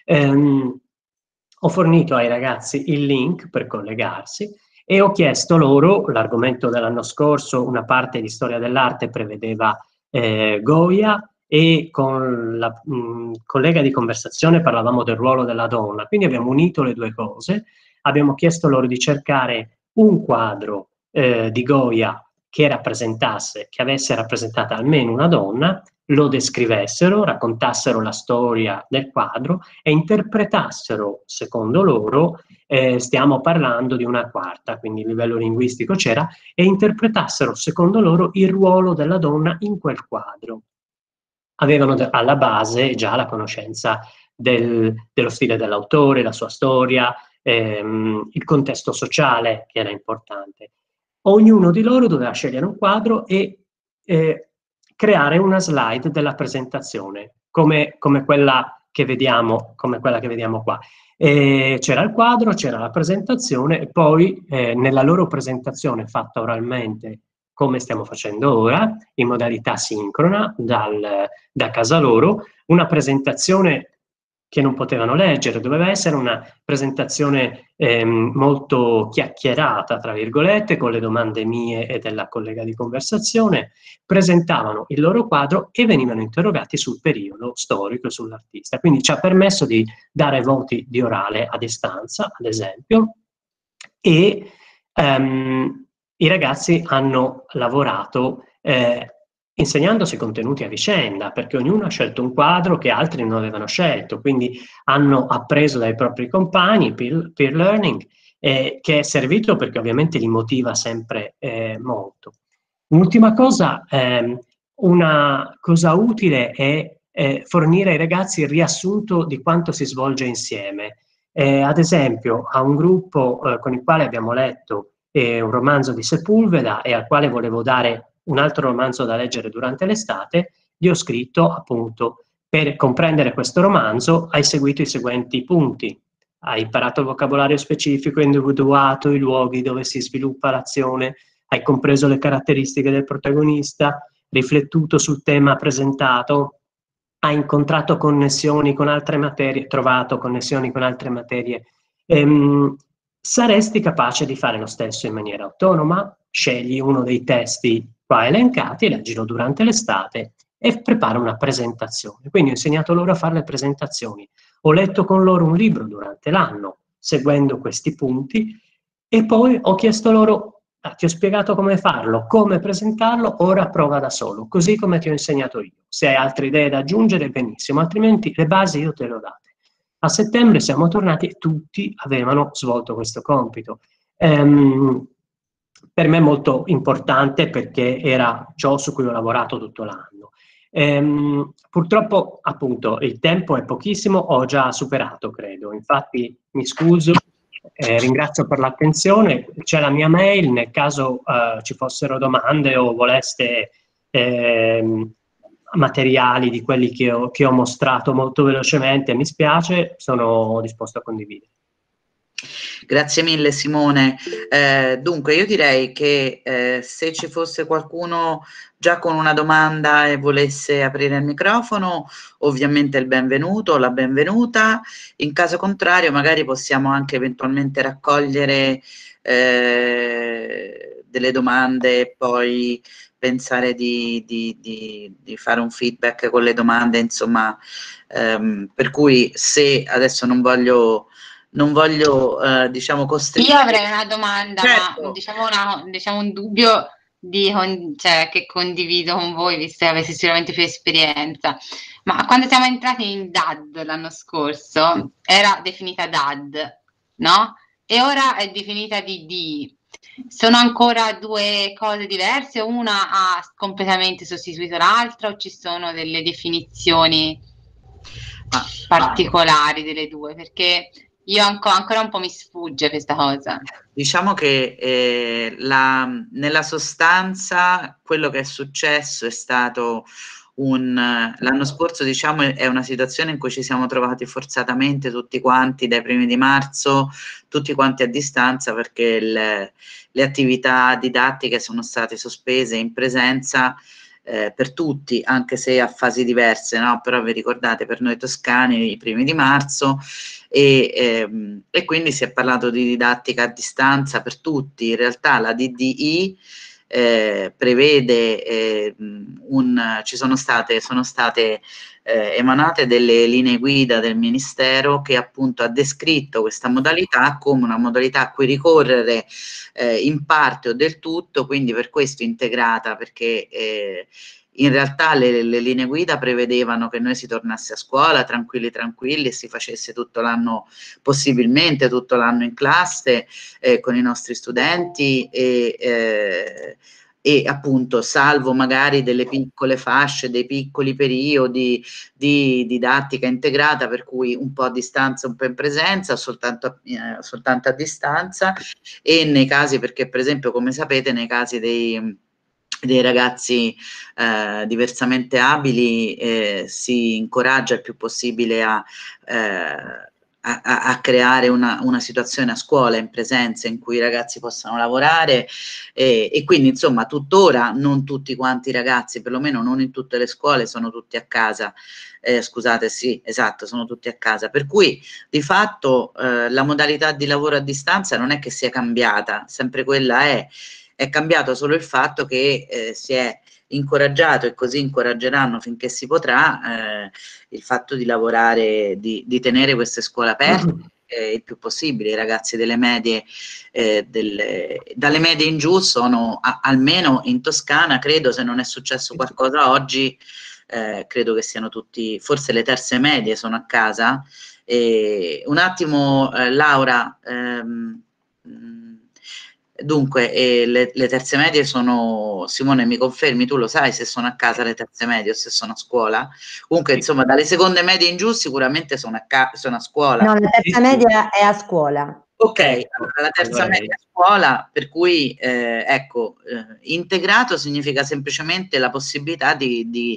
Ho fornito ai ragazzi il link per collegarsi e ho chiesto loro, l'argomento dell'anno scorso, una parte di storia dell'arte prevedeva Goya, e con la collega di conversazione parlavamo del ruolo della donna, quindi abbiamo unito le due cose, abbiamo chiesto loro di cercare un quadro di Goya che rappresentasse, che avesse rappresentata almeno una donna, lo descrivessero, raccontassero la storia del quadro e interpretassero, secondo loro, stiamo parlando di una quarta, quindi il livello linguistico c'era, e interpretassero, secondo loro, il ruolo della donna in quel quadro. Avevano alla base già la conoscenza dello stile dell'autore, la sua storia, il contesto sociale che era importante. Ognuno di loro doveva scegliere un quadro e creare una slide della presentazione, come quella che vediamo qua. C'era il quadro, c'era la presentazione e poi nella loro presentazione fatta oralmente, come stiamo facendo ora, in modalità sincrona da casa loro, una presentazione che non potevano leggere, doveva essere una presentazione molto chiacchierata, tra virgolette, con le domande mie e della collega di conversazione, presentavano il loro quadro e venivano interrogati sul periodo storico e sull'artista. Quindi ci ha permesso di dare voti di orale a distanza, ad esempio, e i ragazzi hanno lavorato insegnandosi contenuti a vicenda, perché ognuno ha scelto un quadro che altri non avevano scelto, quindi hanno appreso dai propri compagni, peer learning, che è servito perché ovviamente li motiva sempre molto. Un'ultima cosa, una cosa utile è fornire ai ragazzi il riassunto di quanto si svolge insieme. Ad esempio, a un gruppo con il quale abbiamo letto un romanzo di Sepulveda e al quale volevo dare un altro romanzo da leggere durante l'estate, gli ho scritto appunto: per comprendere questo romanzo hai seguito i seguenti punti. Hai imparato il vocabolario specifico, individuato i luoghi dove si sviluppa l'azione, hai compreso le caratteristiche del protagonista, riflettuto sul tema presentato, hai incontrato connessioni con altre materie, trovato connessioni con altre materie. Saresti capace di fare lo stesso in maniera autonoma? Scegli uno dei testi qua elencati, leggilo durante l'estate e prepara una presentazione. Quindi ho insegnato loro a fare le presentazioni. Ho letto con loro un libro durante l'anno, seguendo questi punti, e poi ho chiesto loro: ti ho spiegato come farlo, come presentarlo, ora prova da solo, così come ti ho insegnato io. Se hai altre idee da aggiungere, benissimo, altrimenti le basi io te le ho date. A settembre siamo tornati e tutti avevano svolto questo compito. Per me è molto importante perché era ciò su cui ho lavorato tutto l'anno. Purtroppo, appunto, il tempo è pochissimo, ho già superato, credo. Infatti, mi scuso, ringrazio per l'attenzione. C'è la mia mail, nel caso ci fossero domande o voleste materiali di quelli che ho mostrato molto velocemente, mi spiace, sono disposto a condividere. Grazie mille Simone. Dunque io direi che se ci fosse qualcuno già con una domanda e volesse aprire il microfono, ovviamente il benvenuto o la benvenuta. In caso contrario magari possiamo anche eventualmente raccogliere delle domande e poi pensare di fare un feedback con le domande, insomma, per cui se adesso non voglio diciamo costringere. Io avrei una domanda, certo. ma diciamo un dubbio cioè, che condivido con voi, visto che avete sicuramente più esperienza. Ma quando siamo entrati in DAD l'anno scorso, era definita DAD, no? E ora è definita DD. Sono ancora due cose diverse? Una ha completamente sostituito l'altra o ci sono delle definizioni particolari delle due? Perché io ancora un po' mi sfugge questa cosa. Diciamo che nella sostanza quello che è successo è stato l'anno scorso, diciamo, è una situazione in cui ci siamo trovati forzatamente tutti quanti dai primi di marzo, tutti quanti a distanza, perché le attività didattiche sono state sospese in presenza per tutti, anche se a fasi diverse, no? Però vi ricordate, per noi toscani i primi di marzo, e quindi si è parlato di didattica a distanza per tutti. In realtà la DDI prevede sono state emanate delle linee guida del Ministero che appunto ha descritto questa modalità come una modalità a cui ricorrere in parte o del tutto, quindi per questo integrata, perché in realtà le linee guida prevedevano che noi si tornasse a scuola tranquilli e si facesse tutto l'anno, possibilmente tutto l'anno in classe con i nostri studenti e appunto salvo magari delle piccole fasce, dei piccoli periodi di didattica integrata, per cui un po' a distanza, un po' in presenza, soltanto a distanza, e nei casi, perché per esempio come sapete nei casi dei ragazzi diversamente abili si incoraggia il più possibile a creare una situazione a scuola in presenza in cui i ragazzi possano lavorare e quindi insomma tuttora non tutti quanti i ragazzi, perlomeno non in tutte le scuole, sono tutti a casa. Scusate, sì, esatto, sono tutti a casa, per cui di fatto la modalità di lavoro a distanza non è che sia cambiata, sempre quella è cambiato solo il fatto che si è incoraggiato e così incoraggeranno finché si potrà il fatto di lavorare, di tenere queste scuole aperte il più possibile. I ragazzi delle medie, dalle medie in giù sono almeno in Toscana, credo, se non è successo qualcosa oggi, credo che siano tutti, forse le terze medie sono a casa. Un attimo, Laura, dunque, le terze medie sono, Simone mi confermi, tu lo sai se sono a casa le terze medie o se sono a scuola? Comunque insomma dalle seconde medie in giù sicuramente sono a scuola. No, la terza media è a scuola. Ok, allora la terza media a scuola, per cui ecco, integrato significa semplicemente la possibilità di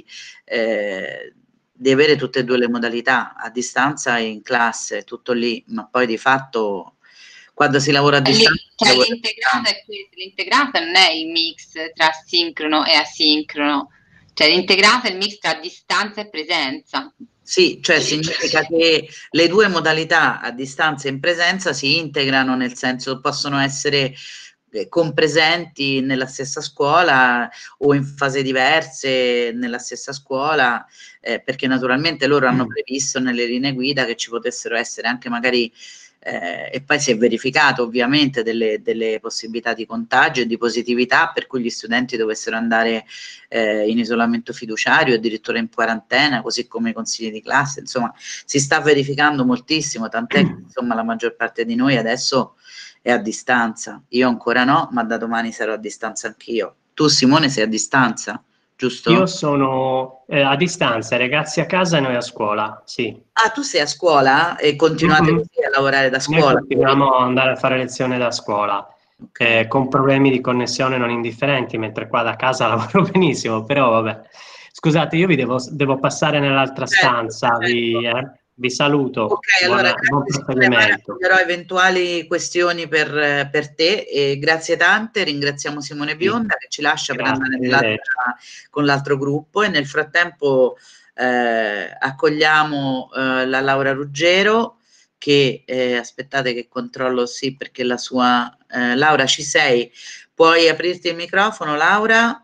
avere tutte e due le modalità, a distanza e in classe, tutto lì, ma poi di fatto quando si lavora a distanza... Cioè l'integrata è questo, l'integrata non è il mix tra sincrono e asincrono, cioè l'integrata è il mix tra distanza e presenza. Sì, cioè significa che le due modalità a distanza e in presenza si integrano, nel senso possono essere compresenti nella stessa scuola o in fasi diverse nella stessa scuola, perché naturalmente loro hanno previsto nelle linee guida che ci potessero essere anche magari e poi si è verificato ovviamente delle possibilità di contagio e di positività per cui gli studenti dovessero andare in isolamento fiduciario, addirittura in quarantena, così come i consigli di classe. Insomma, si sta verificando moltissimo, tant'è che insomma la maggior parte di noi adesso è a distanza. Io ancora no, ma da domani sarò a distanza anch'io. Tu, Simone, sei a distanza, giusto? Io sono a distanza, ragazzi a casa e noi a scuola, sì. Ah, tu sei a scuola e continuate così a lavorare da scuola? Noi continuiamo ad andare a fare lezione da scuola, con problemi di connessione non indifferenti, mentre qua da casa lavoro benissimo, però vabbè. Scusate, io vi devo passare nell'altra stanza, vi saluto. Ok, allora buon proseguimento. Raccoglierò eventuali questioni per te e grazie tante, ringraziamo Simone Bionda che ci lascia per andare con l'altro gruppo e nel frattempo accogliamo la Laura Ruggero che aspettate che controllo sì perché la sua Laura ci sei, puoi aprirti il microfono Laura?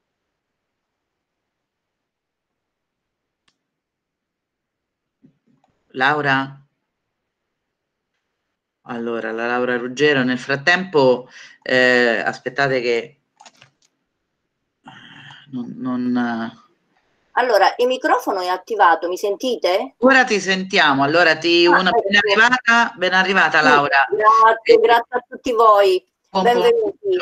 Laura? Allora, la Laura Ruggero, nel frattempo, aspettate che Allora, il microfono è attivato, mi sentite? Ora ti sentiamo, allora ben arrivata Laura. Grazie a tutti voi. Benvenuti.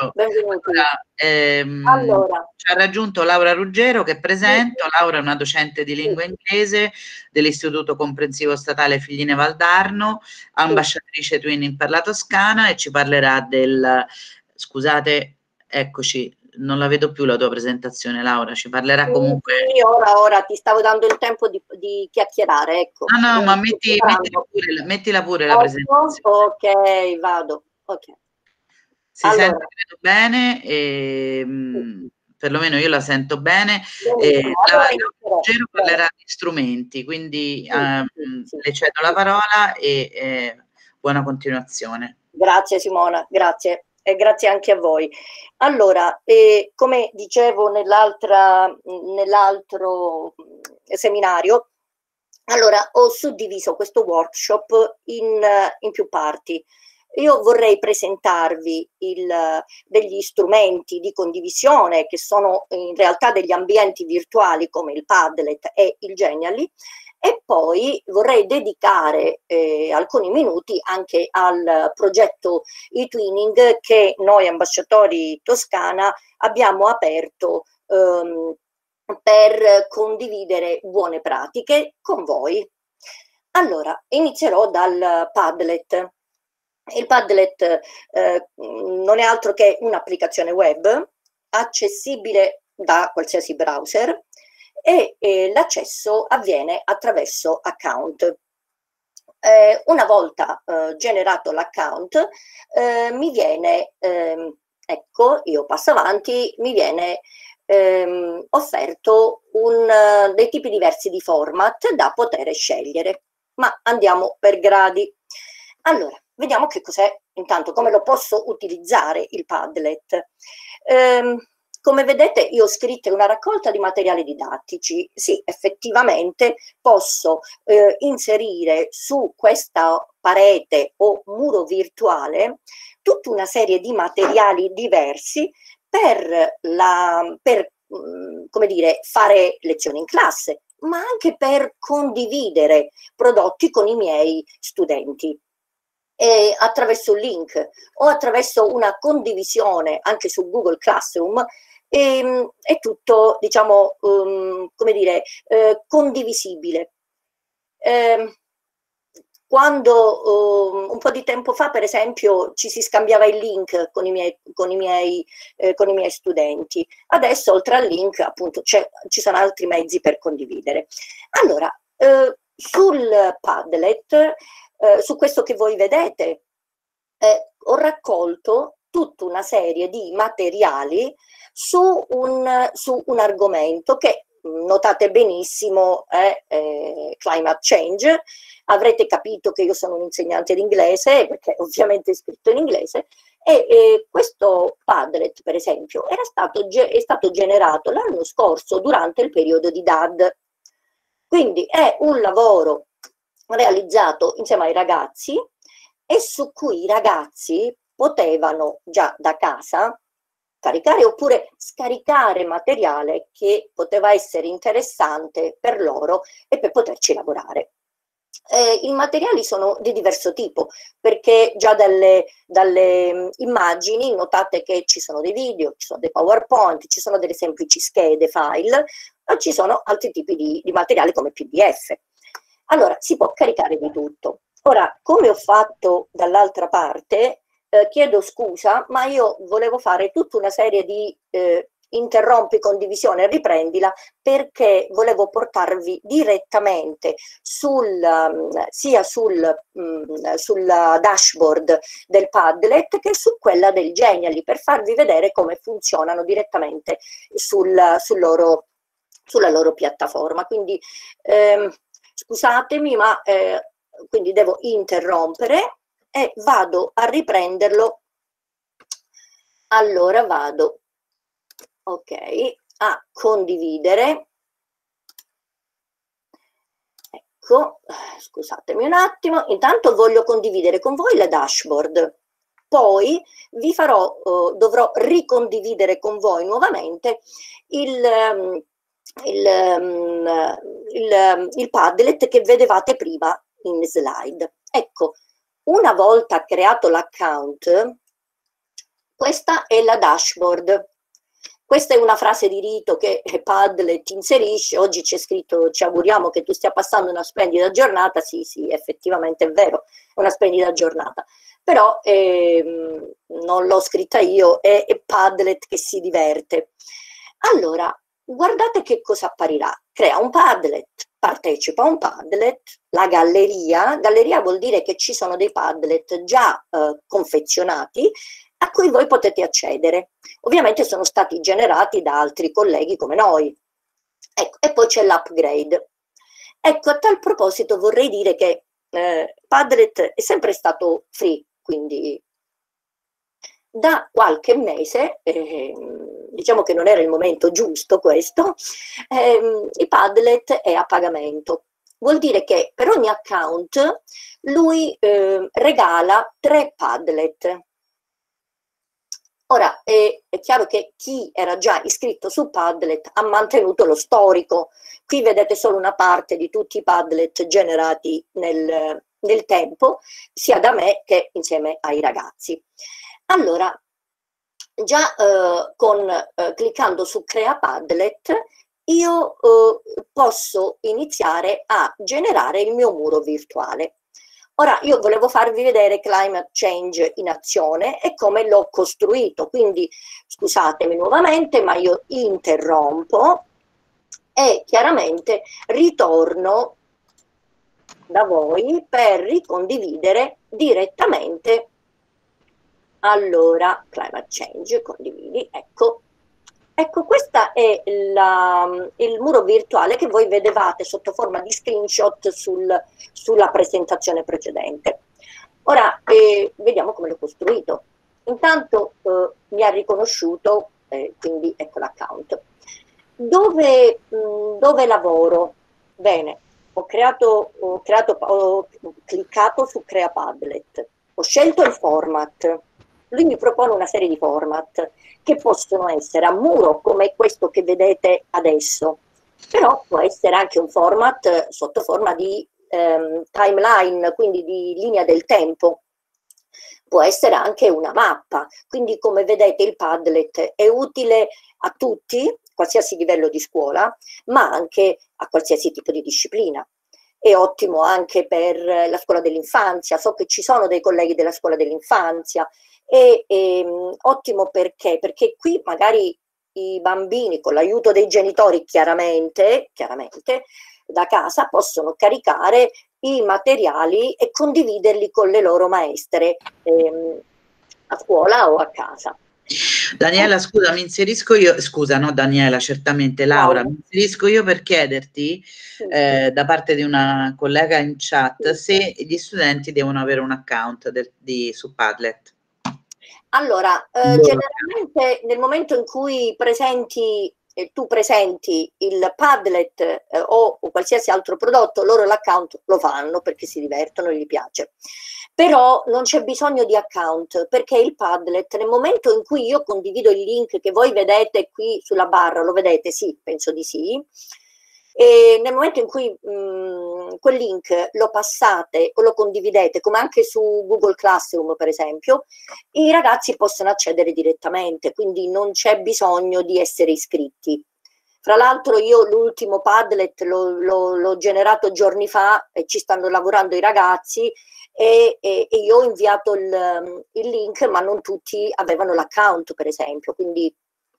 Allora, ci ha raggiunto Laura Ruggero, che presento. Laura è una docente di lingua inglese dell'Istituto Comprensivo Statale Figline Valdarno, ambasciatrice Twinning per la Toscana, e ci parlerà scusate, eccoci, non la vedo più la tua presentazione, Laura, ci parlerà comunque. Sì, ora ti stavo dando il tempo di chiacchierare, ecco. No, ma mettila pure la presentazione. Ok, vado. Okay. Si sente bene, perlomeno io la sento bene. Laura Ruggero parlerà di strumenti, quindi le cedo la parola e buona continuazione. Grazie Simona, grazie. E grazie anche a voi. Allora, come dicevo nell'altro seminario, allora ho suddiviso questo workshop in più parti. Io vorrei presentarvi degli strumenti di condivisione che sono in realtà degli ambienti virtuali come il Padlet e il Genially, e poi vorrei dedicare alcuni minuti anche al progetto eTwinning che noi ambasciatori Toscana abbiamo aperto per condividere buone pratiche con voi. Allora, inizierò dal Padlet. Il Padlet non è altro che un'applicazione web accessibile da qualsiasi browser, e l'accesso avviene attraverso account. Una volta generato l'account mi viene, ecco, io passo avanti, mi viene offerto dei tipi diversi di format da poter scegliere, ma andiamo per gradi. Allora, vediamo che cos'è, intanto come lo posso utilizzare il Padlet. Come vedete io ho scritto una raccolta di materiali didattici. Sì, effettivamente posso inserire su questa parete o muro virtuale tutta una serie di materiali diversi per come dire, fare lezioni in classe, ma anche per condividere prodotti con i miei studenti. Attraverso un link o attraverso una condivisione anche su Google Classroom, è tutto, diciamo, come dire, condivisibile. Quando un po' di tempo fa, per esempio, ci si scambiava il link con i miei studenti, adesso oltre al link appunto ci sono altri mezzi per condividere. Allora, sul Padlet, su questo che voi vedete, ho raccolto tutta una serie di materiali su un argomento che notate benissimo è climate change. Avrete capito che io sono un insegnante di inglese, perché ovviamente è scritto in inglese, e questo Padlet, per esempio, è stato generato l'anno scorso durante il periodo di DAD. Quindi è un lavoro realizzato insieme ai ragazzi e su cui i ragazzi potevano già da casa caricare oppure scaricare materiale che poteva essere interessante per loro e per poterci lavorare. I materiali sono di diverso tipo, perché già dalle immagini notate che ci sono dei video, ci sono dei PowerPoint, ci sono delle semplici schede, file, ma ci sono altri tipi di materiali come PDF. Allora, si può caricare di tutto. Ora, come ho fatto dall'altra parte, chiedo scusa, ma io volevo fare tutta una serie di interrompi, condivisione e riprendila, perché volevo portarvi direttamente sia sul dashboard del Padlet che su quella del Genially, per farvi vedere come funzionano direttamente sulla loro piattaforma. Quindi scusatemi, ma quindi devo interrompere e vado a riprenderlo. Allora vado, ok, a condividere. Ecco, scusatemi un attimo, intanto voglio condividere con voi la dashboard. poi vi dovrò ricondividere con voi nuovamente il Padlet che vedevate prima in slide. Ecco, una volta creato l'account, questa è la dashboard. Questa è una frase di rito che Padlet inserisce. Oggi c'è scritto: ci auguriamo che tu stia passando una splendida giornata. Sì, effettivamente è vero, è una splendida giornata. Però non l'ho scritta io, è Padlet che si diverte. Allora, guardate che cosa apparirà. Crea un Padlet, partecipa a un Padlet, la galleria. Galleria vuol dire che ci sono dei Padlet già confezionati a cui voi potete accedere. Ovviamente sono stati generati da altri colleghi come noi. Ecco, e poi c'è l'upgrade. Ecco, a tal proposito vorrei dire che Padlet è sempre stato free, quindi da qualche mese, diciamo che non era il momento giusto questo, il Padlet è a pagamento. Vuol dire che per ogni account lui regala 3 Padlet. Ora, è chiaro che chi era già iscritto su Padlet ha mantenuto lo storico. Qui vedete solo una parte di tutti i Padlet generati nel tempo, sia da me che insieme ai ragazzi. Allora, già cliccando su Crea Padlet, io posso iniziare a generare il mio muro virtuale. Ora, io volevo farvi vedere Climate Change in azione e come l'ho costruito, quindi scusatemi nuovamente, ma io interrompo e chiaramente ritorno da voi per ricondividere direttamente. Allora, Climate Change, condividi, ecco. Ecco, questo è il muro virtuale che voi vedevate sotto forma di screenshot sulla presentazione precedente. Ora, vediamo come l'ho costruito. Intanto mi ha riconosciuto, quindi ecco l'account. Dove lavoro? Bene, ho cliccato su Crea Padlet, ho scelto il format. Lui mi propone una serie di format che possono essere a muro, come questo che vedete adesso, però può essere anche un format sotto forma di timeline, quindi di linea del tempo. Può essere anche una mappa, quindi come vedete il Padlet è utile a tutti, qualsiasi livello di scuola, ma anche a qualsiasi tipo di disciplina. È ottimo anche per la scuola dell'infanzia, so che ci sono dei colleghi della scuola dell'infanzia, è ottimo perché qui magari i bambini con l'aiuto dei genitori chiaramente da casa possono caricare i materiali e condividerli con le loro maestre a scuola o a casa. Daniela, scusa, mi inserisco io, scusa, no Daniela, certamente Laura, mi inserisco io per chiederti da parte di una collega in chat se gli studenti devono avere un account su Padlet. Allora, generalmente nel momento in cui tu presenti il Padlet o qualsiasi altro prodotto, loro l'account lo fanno perché si divertono e gli piace. Però non c'è bisogno di account, perché il Padlet, nel momento in cui io condivido il link che voi vedete qui sulla barra, lo vedete? Sì, penso di sì. E nel momento in cui quel link lo passate o lo condividete, come anche su Google Classroom per esempio, i ragazzi possono accedere direttamente, quindi non c'è bisogno di essere iscritti. Fra l'altro io l'ultimo Padlet l'ho generato giorni fa e ci stanno lavorando i ragazzi e io ho inviato il link, ma non tutti avevano l'account per esempio, quindi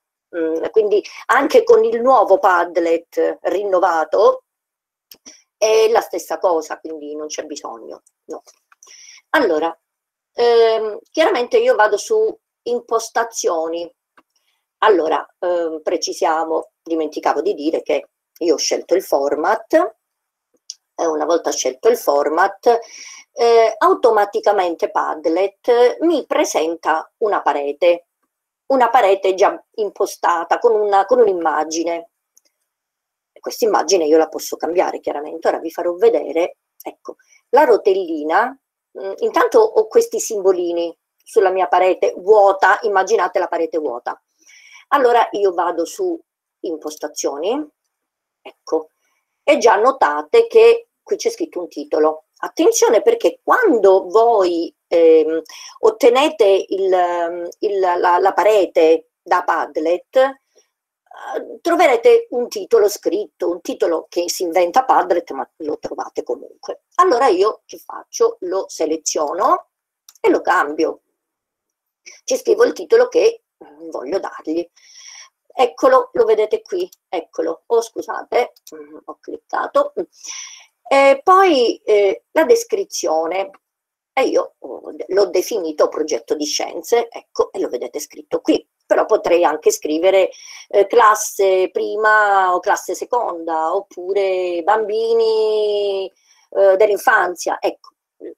anche con il nuovo Padlet rinnovato è la stessa cosa, quindi non c'è bisogno. No. Allora, chiaramente io vado su impostazioni. Allora, precisiamo, dimenticavo di dire che io ho scelto il format, una volta scelto il format, automaticamente Padlet mi presenta una parete già impostata con un'immagine. Questa immagine io la posso cambiare chiaramente. Ora vi farò vedere, ecco, la rotellina. Intanto ho questi simbolini sulla mia parete vuota, immaginate la parete vuota. Allora io vado su impostazioni, ecco, e già notate che qui c'è scritto un titolo. Attenzione, perché quando voi ottenete la parete da Padlet, troverete un titolo scritto, un titolo che si inventa Padlet, ma lo trovate comunque. Allora io che faccio? Lo seleziono e lo cambio. Ci scrivo il titolo che voglio dargli. Eccolo, lo vedete qui, eccolo. Oh, scusate, ho cliccato. Poi la descrizione, e io l'ho definito progetto di scienze, ecco, e lo vedete scritto qui. Però potrei anche scrivere classe prima o classe seconda, oppure bambini dell'infanzia, ecco.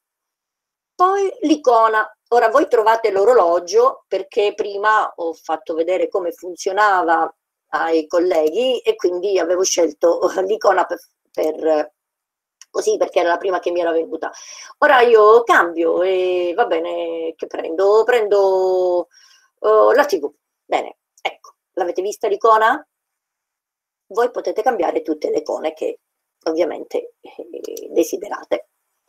Poi l'icona. Ora voi trovate l'orologio, perché prima ho fatto vedere come funzionava ai colleghi e quindi avevo scelto l'icona così, perché era la prima che mi era venuta. Ora io cambio e va bene, che prendo? Prendo la TV. Bene, ecco, l'avete vista l'icona? Voi potete cambiare tutte le icone che ovviamente desiderate.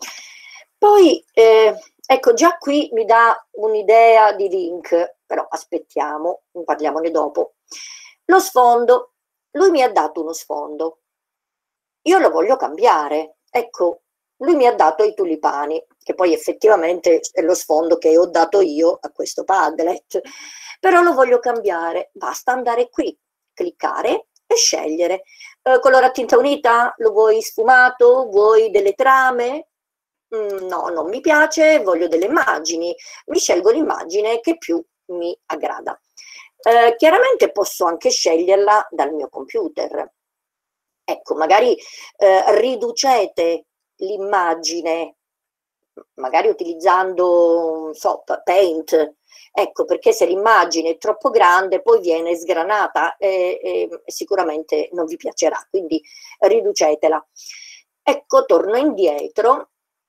Poi, ecco, già qui mi dà un'idea di link, però aspettiamo, parliamone dopo. Lo sfondo, lui mi ha dato uno sfondo, io lo voglio cambiare, ecco, lui mi ha dato i tulipani, che poi effettivamente è lo sfondo che ho dato io a questo Padlet, però lo voglio cambiare, basta andare qui, cliccare e scegliere. Colore a tinta unita, lo vuoi sfumato, vuoi delle trame? No, non mi piace, voglio delle immagini, mi scelgo l'immagine che più mi aggrada. Chiaramente posso anche sceglierla dal mio computer. Ecco, magari riducete l'immagine, magari utilizzando, non so, Paint, ecco, perché se l'immagine è troppo grande poi viene sgranata e sicuramente non vi piacerà, quindi riducetela. Ecco, torno indietro.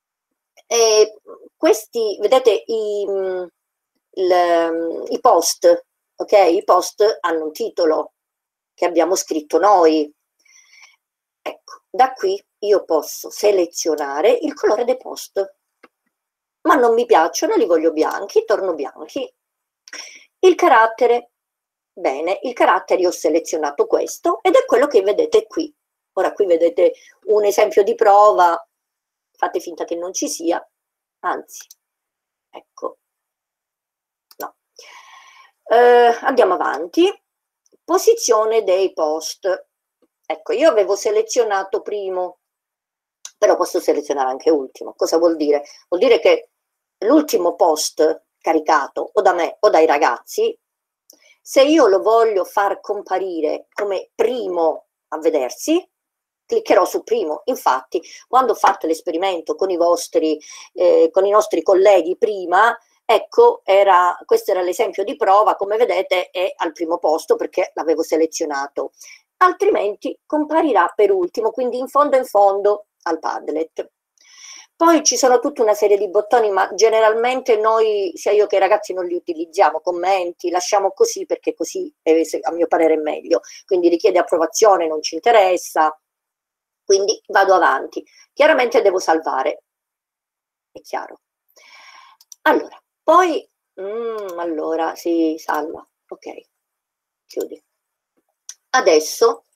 Questi, vedete, i post, ok? I post hanno un titolo che abbiamo scritto noi. Ecco, da qui io posso selezionare il colore dei post, ma non mi piacciono, li voglio bianchi, torno bianchi. Il carattere, bene, il carattere io ho selezionato questo ed è quello che vedete qui. Ora qui vedete un esempio di prova, fate finta che non ci sia, anzi, ecco, no. Andiamo avanti. Posizione dei post. Ecco, io avevo selezionato primo, però posso selezionare anche ultimo. Cosa vuol dire? Vuol dire che l'ultimo post caricato o da me o dai ragazzi, se io lo voglio far comparire come primo a vedersi, cliccherò su primo. Infatti, quando ho fatto l'esperimento con i nostri colleghi prima, ecco, questo era l'esempio di prova, come vedete è al primo posto perché l'avevo selezionato, altrimenti comparirà per ultimo, quindi in fondo al Padlet. Poi ci sono tutta una serie di bottoni, ma generalmente noi, sia io che i ragazzi, non li utilizziamo, commenti, lasciamo così perché così a mio parere è meglio, quindi richiede approvazione, non ci interessa, quindi vado avanti. Chiaramente devo salvare, è chiaro. Allora, poi, allora, si salva, ok, chiudi. Adesso,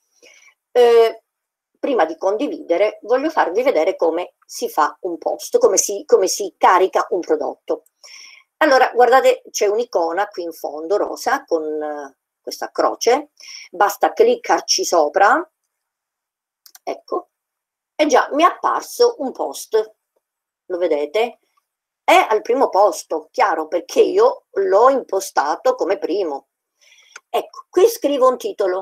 prima di condividere, voglio farvi vedere come si fa un post, come si carica un prodotto. Allora, guardate, c'è un'icona qui in fondo, rosa, con questa croce, basta cliccarci sopra, ecco, e già mi è apparso un post, lo vedete? È al primo posto, chiaro, perché io l'ho impostato come primo. Ecco, qui scrivo un titolo.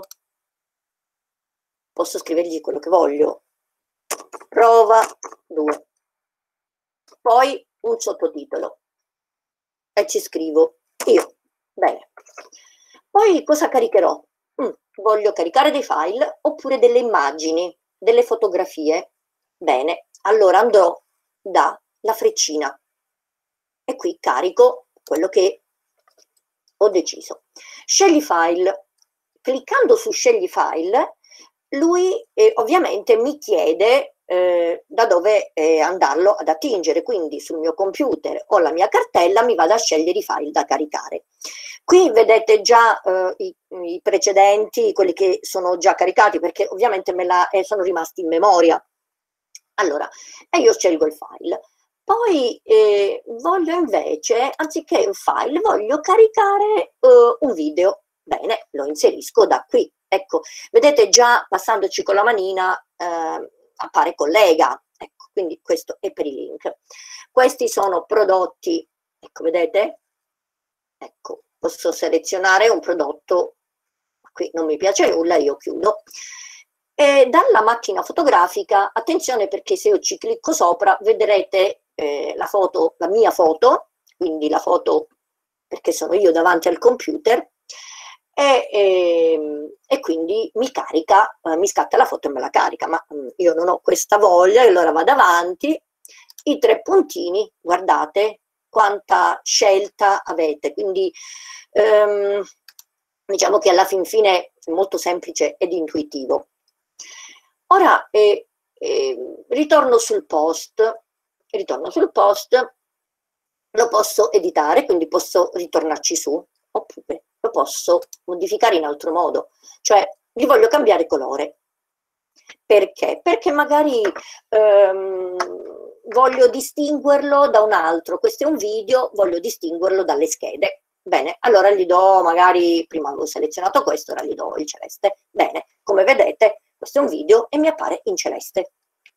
Posso scrivergli quello che voglio. Prova 2. Poi un sottotitolo. E ci scrivo io. Bene. Poi cosa caricherò? Voglio caricare dei file oppure delle immagini, delle fotografie. Bene, allora andrò dalla freccina. E qui carico quello che ho deciso. Scegli file. Cliccando su scegli file, lui ovviamente mi chiede da dove andarlo ad attingere, quindi sul mio computer o la mia cartella mi vado a scegliere i file da caricare. Qui vedete già i precedenti, quelli che sono già caricati, perché ovviamente sono rimasti in memoria. Allora, e io scelgo il file. Poi voglio invece, anziché un file, voglio caricare un video. Bene, lo inserisco da qui. Ecco, vedete già passandoci con la manina appare collega. Ecco, quindi questo è per i link. Questi sono prodotti, ecco, vedete? Ecco, posso selezionare un prodotto, qui non mi piace nulla, io chiudo. E dalla macchina fotografica, attenzione perché se io ci clicco sopra, vedrete la mia foto, quindi la foto perché sono io davanti al computer, e quindi mi carica, mi scatta la foto e me la carica, ma io non ho questa voglia, e allora vado avanti, i 3 puntini, guardate quanta scelta avete, quindi diciamo che alla fin fine è molto semplice ed intuitivo. Ora ritorno sul post, lo posso editare, quindi posso ritornarci su, oppure lo posso modificare in altro modo, cioè gli voglio cambiare colore. Perché? Perché magari voglio distinguerlo da un altro, questo è un video, voglio distinguerlo dalle schede. Bene, allora gli do magari, prima avevo selezionato questo, ora gli do il celeste. Bene, come vedete questo è un video e mi appare in celeste.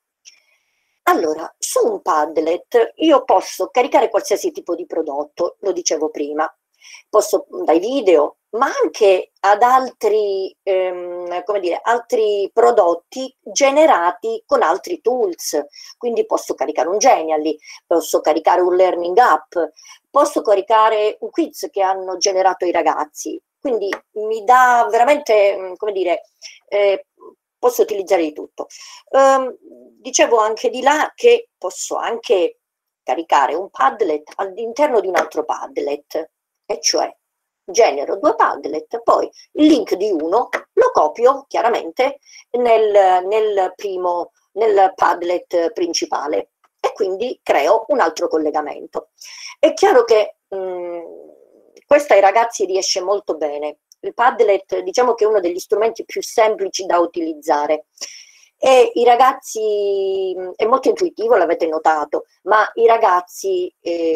Allora, su un Padlet io posso caricare qualsiasi tipo di prodotto, lo dicevo prima, posso dai video, ma anche ad altri, come dire, altri prodotti generati con altri tools. Quindi posso caricare un Genially, posso caricare un Learning App, posso caricare un quiz che hanno generato i ragazzi. Quindi mi dà veramente, come dire, posso utilizzare di tutto. Dicevo anche di là che posso anche caricare un Padlet all'interno di un altro Padlet, e cioè genero 2 Padlet, poi il link di uno lo copio chiaramente nel Padlet principale e quindi creo un altro collegamento. È chiaro che questo ai ragazzi riesce molto bene. Il Padlet diciamo che è uno degli strumenti più semplici da utilizzare e i ragazzi, è molto intuitivo, l'avete notato, ma i ragazzi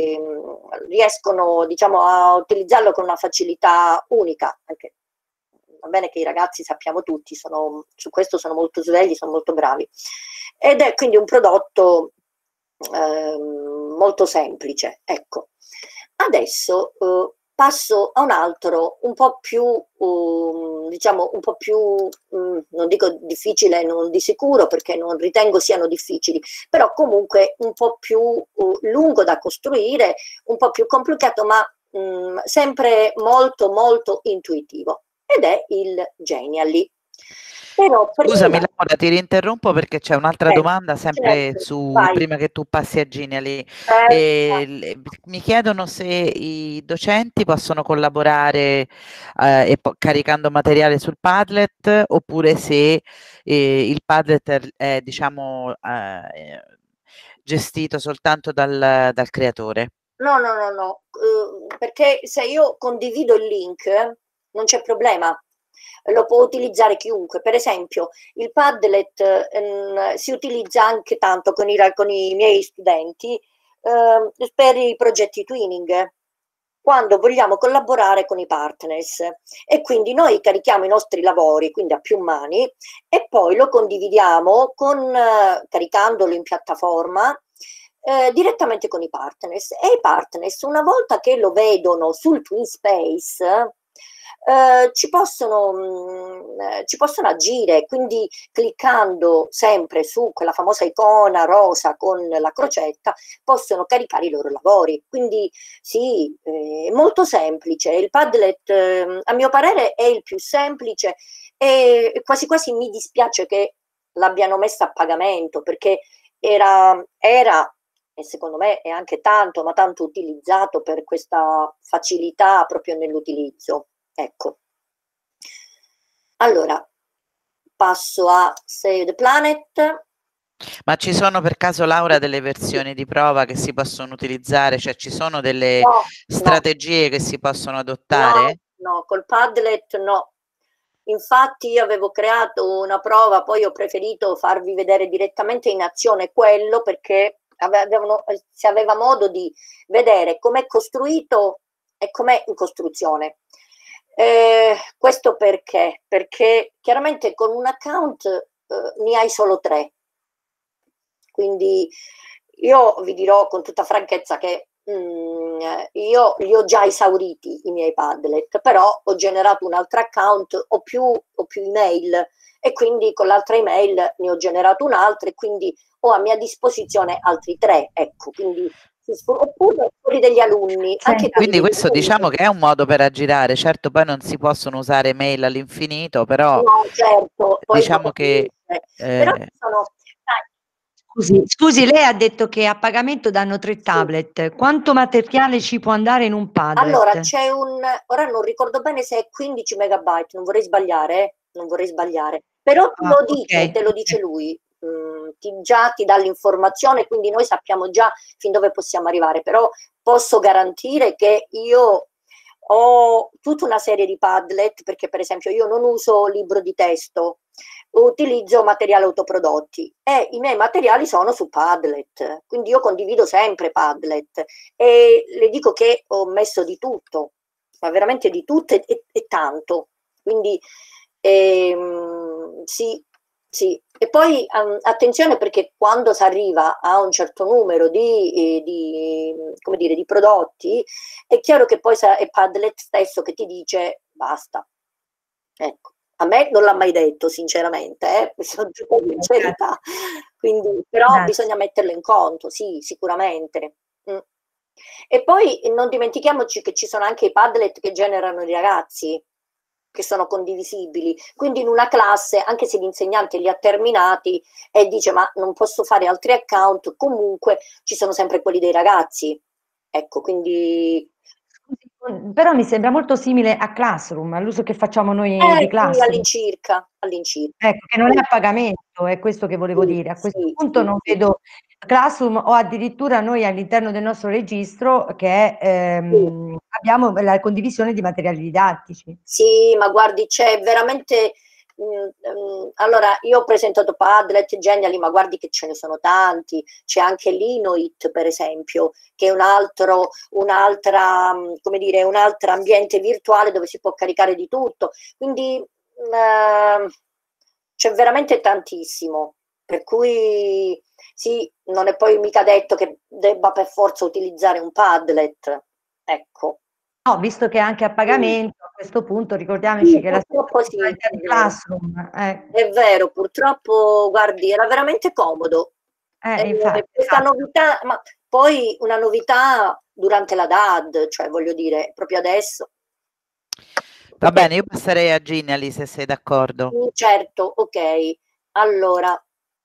riescono diciamo a utilizzarlo con una facilità unica, anche va bene che i ragazzi sappiamo tutti, su questo sono molto svegli, sono molto bravi, ed è quindi un prodotto molto semplice. Ecco, adesso passo a un altro un po' più, diciamo, un po' più, non dico difficile, non di sicuro, perché non ritengo siano difficili, però comunque un po' più lungo da costruire, un po' più complicato, ma sempre molto molto intuitivo, ed è il Genially. Però Scusami Laura, ti rinterrompo perché c'è un'altra domanda sempre certo, prima che tu passi a Genially. Mi chiedono se i docenti possono collaborare caricando materiale sul Padlet, oppure se il Padlet è diciamo gestito soltanto dal creatore. No, perché se io condivido il link non c'è problema. Lo può utilizzare chiunque. Per esempio il Padlet si utilizza anche tanto con i miei studenti per i progetti twinning, quando vogliamo collaborare con i partners, e quindi noi carichiamo i nostri lavori, quindi a più mani, e poi lo condividiamo caricandolo in piattaforma direttamente con i partners, e i partners una volta che lo vedono sul TwinSpace ci possono agire, quindi cliccando sempre su quella famosa icona rosa con la crocetta possono caricare i loro lavori. Quindi sì, è molto semplice. Il Padlet a mio parere è il più semplice, e quasi quasi mi dispiace che l'abbiano messa a pagamento, perché era e secondo me è anche tanto, ma tanto utilizzato per questa facilità proprio nell'utilizzo. Ecco. Allora, passo a Save the Planet. Ma ci sono per caso, Laura, delle versioni di prova che si possono utilizzare? Cioè ci sono delle strategie che si possono adottare? No, col Padlet no. Infatti io avevo creato una prova, poi ho preferito farvi vedere direttamente in azione quello, perché si aveva modo di vedere com'è costruito e com'è in costruzione. Questo perché? Perché chiaramente con un account ne hai solo 3. Quindi io vi dirò con tutta franchezza che io li ho già esauriti i miei Padlet, però ho generato un altro account, ho più email, e quindi con l'altra email ne ho generato un'altra, e quindi ho a mia disposizione altri 3, ecco, quindi oppure quelli degli alunni. Anche quindi questo diciamo che è un modo per aggirare, certo poi non si possono usare mail all'infinito, però no, certo, poi diciamo che però sono Scusi, lei ha detto che a pagamento danno 3 tablet. Quanto materiale ci può andare in un Padlet? Allora, c'è ora non ricordo bene se è 15 megabyte, non vorrei sbagliare, però te lo dice lui, già ti dà l'informazione, quindi noi sappiamo già fin dove possiamo arrivare, però posso garantire che io ho tutta una serie di Padlet, perché per esempio io non uso libro di testo, utilizzo materiali autoprodotti e i miei materiali sono su Padlet, quindi io condivido sempre Padlet e le dico che ho messo di tutto, ma veramente di tutto e tanto, quindi sì. E poi attenzione, perché quando si arriva a un certo numero come dire, di prodotti, è chiaro che poi è Padlet stesso che ti dice basta. Ecco, a me non l'ha mai detto sinceramente, sincerità. Quindi, però bisogna metterlo in conto, sì, sicuramente. E poi non dimentichiamoci che ci sono anche i Padlet che generano i ragazzi, che sono condivisibili, quindi in una classe, anche se l'insegnante li ha terminati e dice ma non posso fare altri account, comunque ci sono sempre quelli dei ragazzi, ecco, quindi Però mi sembra molto simile a Classroom, all'uso che facciamo noi di Classroom. all'incirca. Ecco, che non è a pagamento, è questo che volevo dire. A questo punto non vedo Classroom, o addirittura noi all'interno del nostro registro che abbiamo la condivisione di materiali didattici. Sì, ma guardi, c'è veramente... allora, io ho presentato Padlet, Genially, ma guardi che ce ne sono tanti. C'è anche l'Inoit, per esempio, che è un'altra, come dire, un altro ambiente virtuale dove si può caricare di tutto. Quindi c'è veramente tantissimo, per cui sì, non è poi mica detto che debba per forza utilizzare un Padlet, ecco. No, visto che è anche a pagamento, a questo punto ricordiamoci che la di Classroom è vero, purtroppo, guardi, era veramente comodo. Questa novità, ma poi una novità durante la DAD, cioè voglio dire, proprio adesso. Va bene, io passerei a Genially se sei d'accordo. Certo, ok. Allora,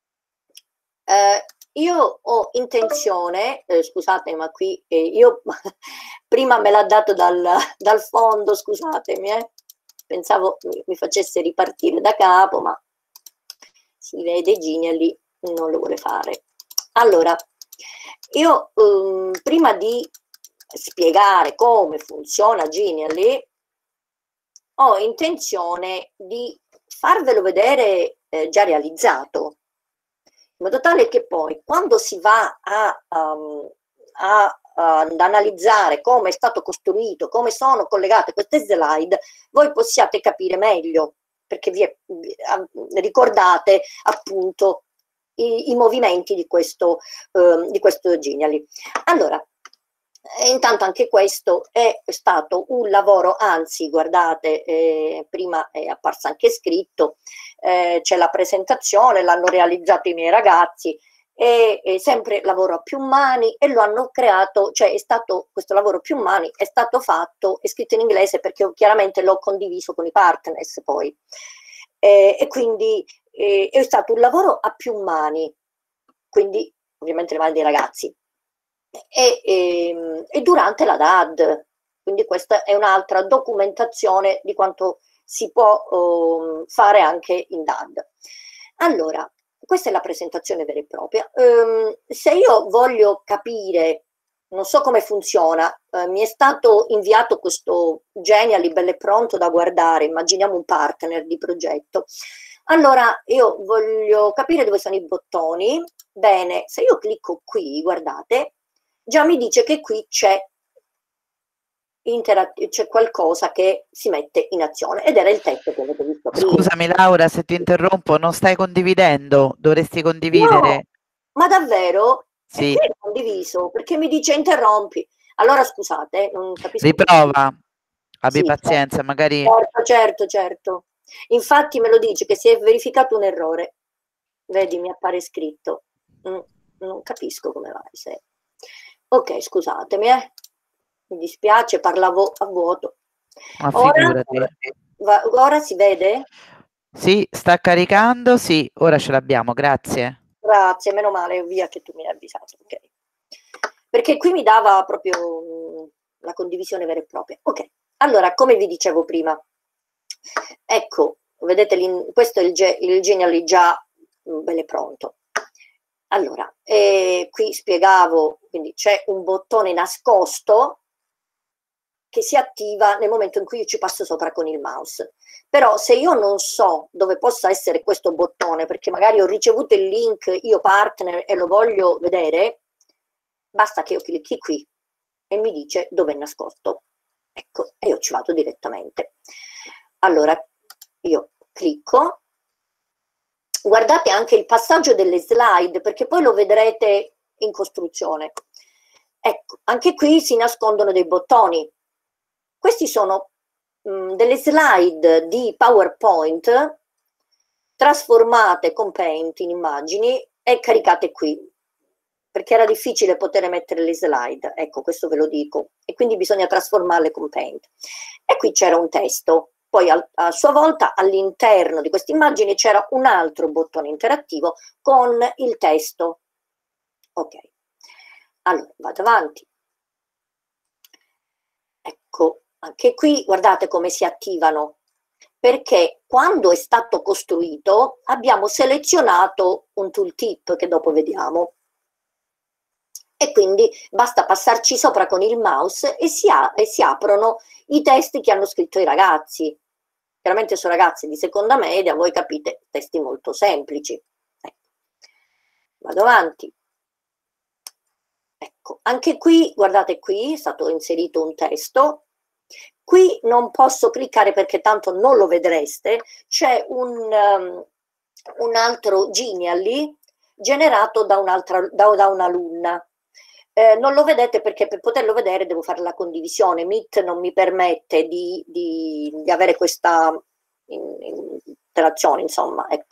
io ho intenzione, scusate, ma qui io prima me l'ha dato dal fondo, scusatemi, pensavo mi facesse ripartire da capo, ma si vede Genially non lo vuole fare. Allora, io prima di spiegare come funziona Genially, ho intenzione di farvelo vedere già realizzato, in modo tale che poi quando si va ad analizzare come è stato costruito, come sono collegate queste slide, voi possiate capire meglio, perché ricordate appunto i movimenti di questo Genially. Allora, intanto anche questo è stato un lavoro, anzi guardate, prima è apparso anche scritto, c'è la presentazione, l'hanno realizzato i miei ragazzi, è sempre lavoro a più mani e lo hanno creato, cioè questo lavoro a più mani è stato fatto, è scritto in inglese perché io chiaramente l'ho condiviso con i partners poi, e quindi è stato un lavoro a più mani, quindi ovviamente le mani dei ragazzi. e durante la DAD. Quindi questa è un'altra documentazione di quanto si può fare anche in DAD. Allora, questa è la presentazione vera e propria. Se io voglio capire, non so come funziona, mi è stato inviato questo Genially bello e pronto da guardare, immaginiamo un partner di progetto. Allora, io voglio capire dove sono i bottoni. Bene, se io clicco qui, guardate, già mi dice che qui c'è qualcosa che si mette in azione, ed era il testo che avete visto prima. Scusami Laura se ti interrompo, non stai condividendo, dovresti condividere. No, ma davvero? Sì. È condiviso, perché mi dice interrompi. Allora scusate, non capisco. Riprova, abbi sì, pazienza, certo, magari... Certo. Infatti me lo dice che si è verificato un errore. Vedi, mi appare scritto. Non capisco come vai. Se... Ok, scusatemi, mi dispiace, parlavo a vuoto. Ma figurati. Ora si vede? Sì, sta caricando, sì, ora ce l'abbiamo, grazie. Grazie, meno male, via che tu mi hai avvisato, ok. Perché qui mi dava proprio la condivisione vera e propria. Ok, allora, come vi dicevo prima, ecco, vedete, questo è il Genially già bello e pronto. Allora, qui spiegavo, quindi c'è un bottone nascosto che si attiva nel momento in cui io ci passo sopra con il mouse. Però se io non so dove possa essere questo bottone, perché magari ho ricevuto il link io partner e lo voglio vedere, basta che io clicchi qui e mi dice dove è nascosto. Ecco, e io ci vado direttamente. Allora, io clicco. Guardate anche il passaggio delle slide, perché poi lo vedrete in costruzione. Ecco, anche qui si nascondono dei bottoni. Questi sono delle slide di PowerPoint trasformate con Paint in immagini e caricate qui, perché era difficile poter mettere le slide, ecco, questo ve lo dico, e quindi bisogna trasformarle con Paint. E qui c'era un testo, poi a sua volta all'interno di queste immagini c'era un altro bottone interattivo con il testo. Ok, allora vado avanti. Ecco, anche qui guardate come si attivano, perché quando è stato costruito abbiamo selezionato un tooltip che dopo vediamo, e quindi basta passarci sopra con il mouse e si aprono i testi che hanno scritto i ragazzi. Chiaramente sono ragazzi di seconda media, voi capite, testi molto semplici. Ecco. Vado avanti. Ecco, anche qui, guardate qui, è stato inserito un testo. Qui non posso cliccare perché tanto non lo vedreste, c'è un altro Genially generato da un'alunna. Non lo vedete perché per poterlo vedere devo fare la condivisione. Meet non mi permette di avere questa interazione, insomma, ecco.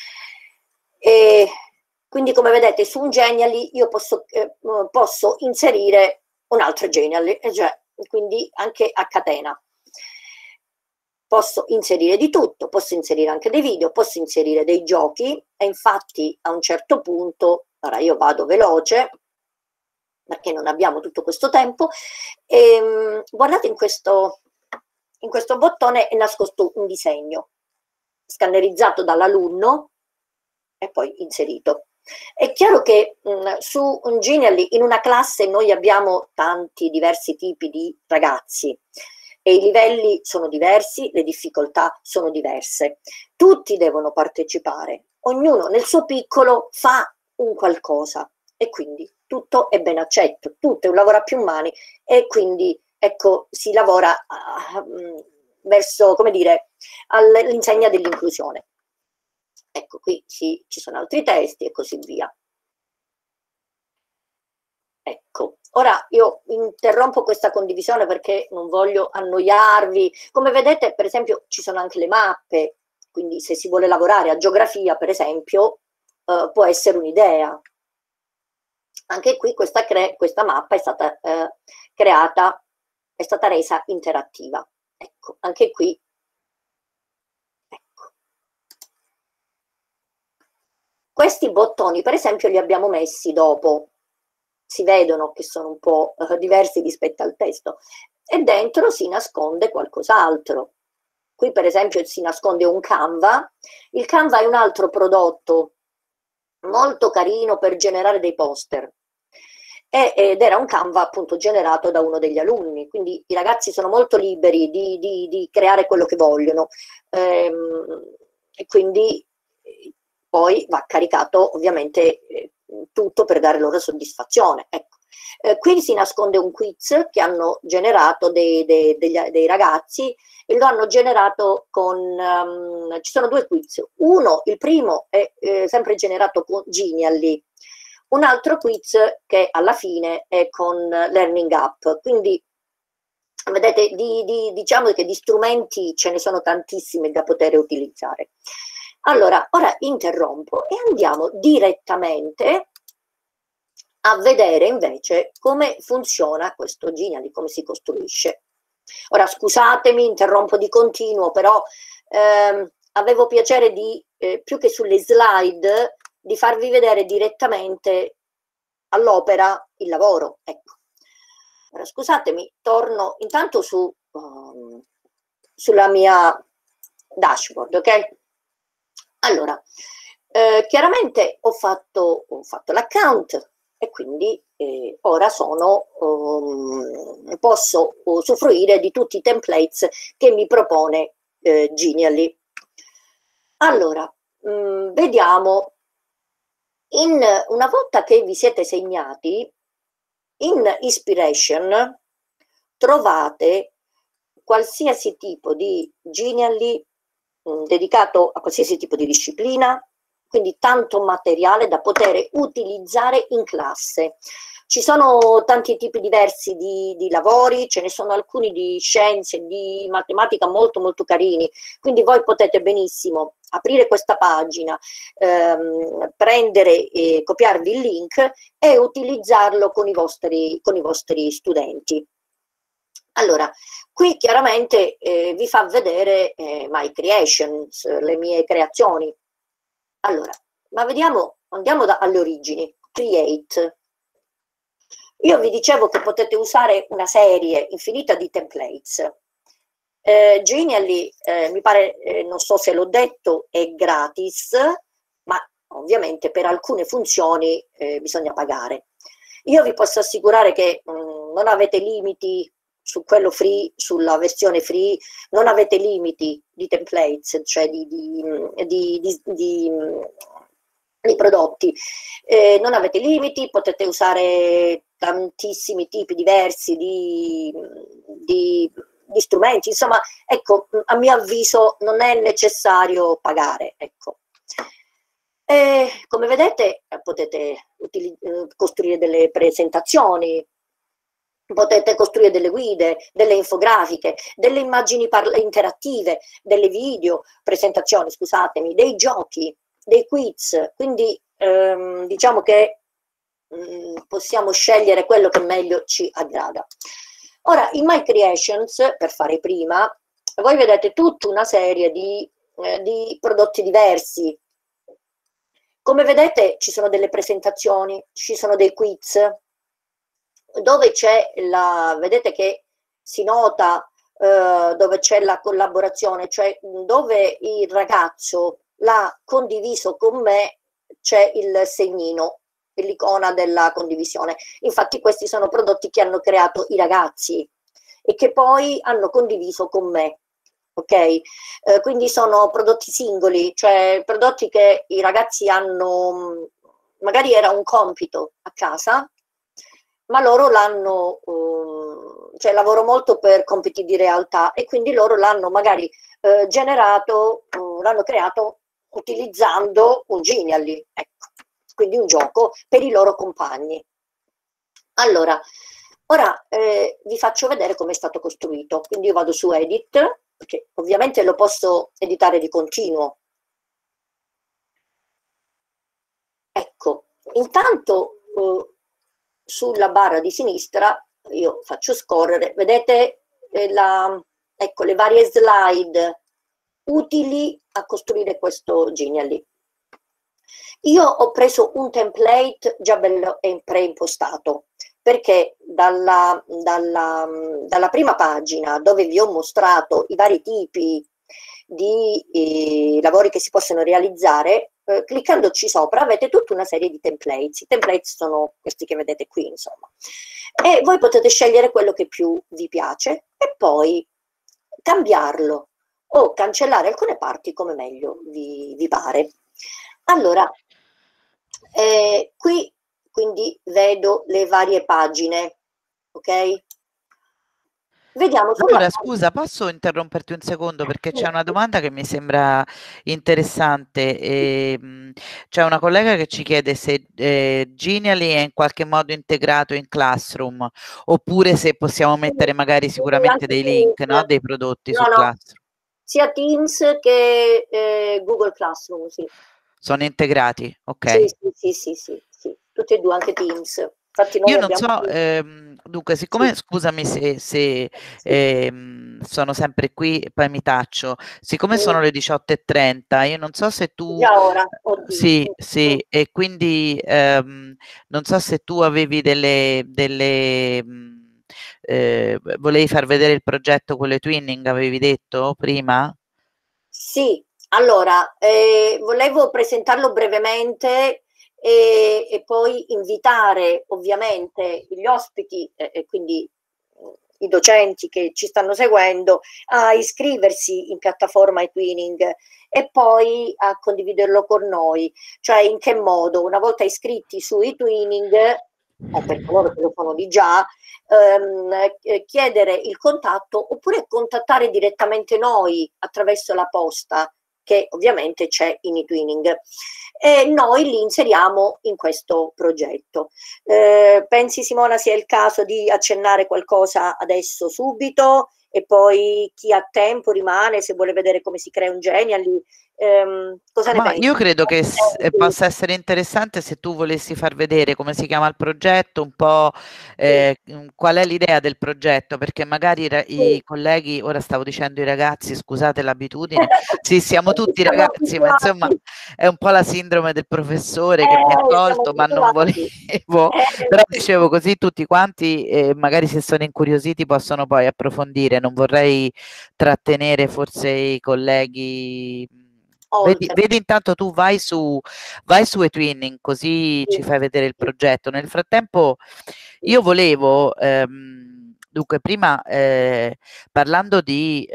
E quindi come vedete su un Genially io posso inserire un altro Genially, cioè, quindi anche a catena. Posso inserire di tutto, posso inserire anche dei video, posso inserire dei giochi, e infatti a un certo punto, ora io vado veloce perché non abbiamo tutto questo tempo, e guardate in questo bottone è nascosto un disegno scannerizzato dall'alunno e poi inserito. È chiaro che su un Genially in una classe noi abbiamo tanti diversi tipi di ragazzi e i livelli sono diversi, le difficoltà sono diverse. Tutti devono partecipare, ognuno nel suo piccolo fa un qualcosa e quindi tutto è ben accetto, tutto è un lavoro a più mani e quindi ecco si lavora verso, come dire, all'insegna dell'inclusione. Ecco, qui ci sono altri testi e così via. Ecco, ora io interrompo questa condivisione perché non voglio annoiarvi. Come vedete, per esempio, ci sono anche le mappe, quindi se si vuole lavorare a geografia, per esempio, può essere un'idea. Anche qui questa mappa è stata creata, è stata resa interattiva. Ecco, anche qui. Ecco. Questi bottoni, per esempio, li abbiamo messi dopo. si vedono che sono un po' diversi rispetto al testo, e dentro si nasconde qualcos'altro. Qui per esempio si nasconde un Canva. Il Canva è un altro prodotto molto carino per generare dei poster, ed era un Canva appunto generato da uno degli alunni, quindi i ragazzi sono molto liberi di creare quello che vogliono, e quindi poi va caricato ovviamente tutto per dare loro soddisfazione. Ecco. Qui si nasconde un quiz che hanno generato dei ragazzi, e lo hanno generato con, ci sono due quiz. Uno, il primo è sempre generato con Genially, un altro quiz che alla fine è con Learning App. Quindi vedete, diciamo che di strumenti ce ne sono tantissimi da poter utilizzare. Allora, ora interrompo e andiamo direttamente a vedere invece come funziona questo Genially, come si costruisce. Ora scusatemi, interrompo di continuo, però avevo piacere di, più che sulle slide, di farvi vedere direttamente all'opera il lavoro. Ecco. Ora scusatemi, torno intanto sulla mia dashboard, ok? Allora, chiaramente ho fatto l'account, e quindi ora posso usufruire di tutti i templates che mi propone Genially. Allora, vediamo, una volta che vi siete segnati, in Inspiration trovate qualsiasi tipo di Genially dedicato a qualsiasi tipo di disciplina, quindi tanto materiale da poter utilizzare in classe. Ci sono tanti tipi diversi di lavori, ce ne sono alcuni di scienze, di matematica molto molto carini, quindi voi potete benissimo aprire questa pagina, prendere e copiarvi il link e utilizzarlo con i vostri studenti. Allora, qui chiaramente vi fa vedere my creations, le mie creazioni. Allora, ma vediamo, andiamo alle origini. Create. Io vi dicevo che potete usare una serie infinita di templates. Genially, mi pare, non so se l'ho detto, è gratis, ma ovviamente per alcune funzioni bisogna pagare. Io vi posso assicurare che non avete limiti su quello free, sulla versione free, non avete limiti di templates, cioè di prodotti, non avete limiti, potete usare tantissimi tipi diversi di strumenti, insomma, ecco, a mio avviso non è necessario pagare, ecco. Come vedete potete costruire delle presentazioni, potete costruire delle guide, delle infografiche, delle immagini interattive, delle video presentazioni, scusatemi, dei giochi, dei quiz, quindi diciamo che possiamo scegliere quello che meglio ci aggrada. Ora, in My Creations, per fare prima, voi vedete tutta una serie di prodotti diversi. Come vedete ci sono delle presentazioni, ci sono dei quiz, dove c'è vedete che si nota dove c'è la collaborazione, cioè dove il ragazzo l'ha condiviso con me, c'è il segnino, l'icona della condivisione. Infatti questi sono prodotti che hanno creato i ragazzi e che poi hanno condiviso con me. Ok? Quindi sono prodotti singoli, cioè prodotti che i ragazzi hanno, magari era un compito a casa, ma loro l'hanno, cioè lavoro molto per compiti di realtà, e quindi loro l'hanno magari generato, l'hanno creato utilizzando un Genially, ecco, quindi un gioco per i loro compagni. Allora, ora vi faccio vedere come è stato costruito, quindi io vado su Edit, perché ovviamente lo posso editare di continuo. Ecco, intanto sulla barra di sinistra io faccio scorrere, vedete ecco, le varie slide utili a costruire questo Genially. Io ho preso un template già bello e preimpostato, perché dalla prima pagina, dove vi ho mostrato i vari tipi di lavori che si possono realizzare, cliccandoci sopra avete tutta una serie di templates. I templates sono questi che vedete qui, insomma, e voi potete scegliere quello che più vi piace e poi cambiarlo o cancellare alcune parti come meglio vi pare. Allora, qui quindi vedo le varie pagine, ok? Vediamo Allora, scusa, posso interromperti un secondo perché c'è una domanda che mi sembra interessante. C'è una collega che ci chiede se Genially è in qualche modo integrato in Classroom, oppure se possiamo mettere magari sicuramente dei link, no? Dei prodotti su Classroom. Sia Teams che Google Classroom, sì. Sono integrati, ok. Sì, tutti e due, anche Teams. Infatti noi io non abbiamo... so, dunque, siccome, scusami se sono sempre qui e poi mi taccio, siccome sono le 18:30, io non so se tu... Già ora, Sì, e quindi non so se tu avevi volevi far vedere il progetto con le Twinning, avevi detto prima? Sì, allora, volevo presentarlo brevemente e poi invitare ovviamente gli ospiti e quindi i docenti che ci stanno seguendo a iscriversi in piattaforma eTwinning e poi a condividerlo con noi. Cioè, in che modo? Una volta iscritti su eTwinning, o per coloro che lo fanno di già, chiedere il contatto oppure contattare direttamente noi attraverso la posta che ovviamente c'è in eTwinning, e noi li inseriamo in questo progetto. Pensi, Simona, sia il caso di accennare qualcosa adesso subito e poi chi ha tempo rimane, se vuole vedere come si crea un Genially, cosa ne pensi? Io credo che possa essere interessante se tu volessi far vedere come si chiama il progetto, un po' qual è l'idea del progetto, perché magari i colleghi, ora stavo dicendo i ragazzi, scusate l'abitudine, sì, siamo tutti ragazzi, ma insomma è un po' la sindrome del professore che mi ha colto, ma non volevo, però dicevo così tutti quanti, magari se sono incuriositi possono poi approfondire, non vorrei trattenere forse i colleghi. Vedi intanto tu vai su eTwinning, così ci fai vedere il progetto. Nel frattempo io volevo, dunque prima parlando di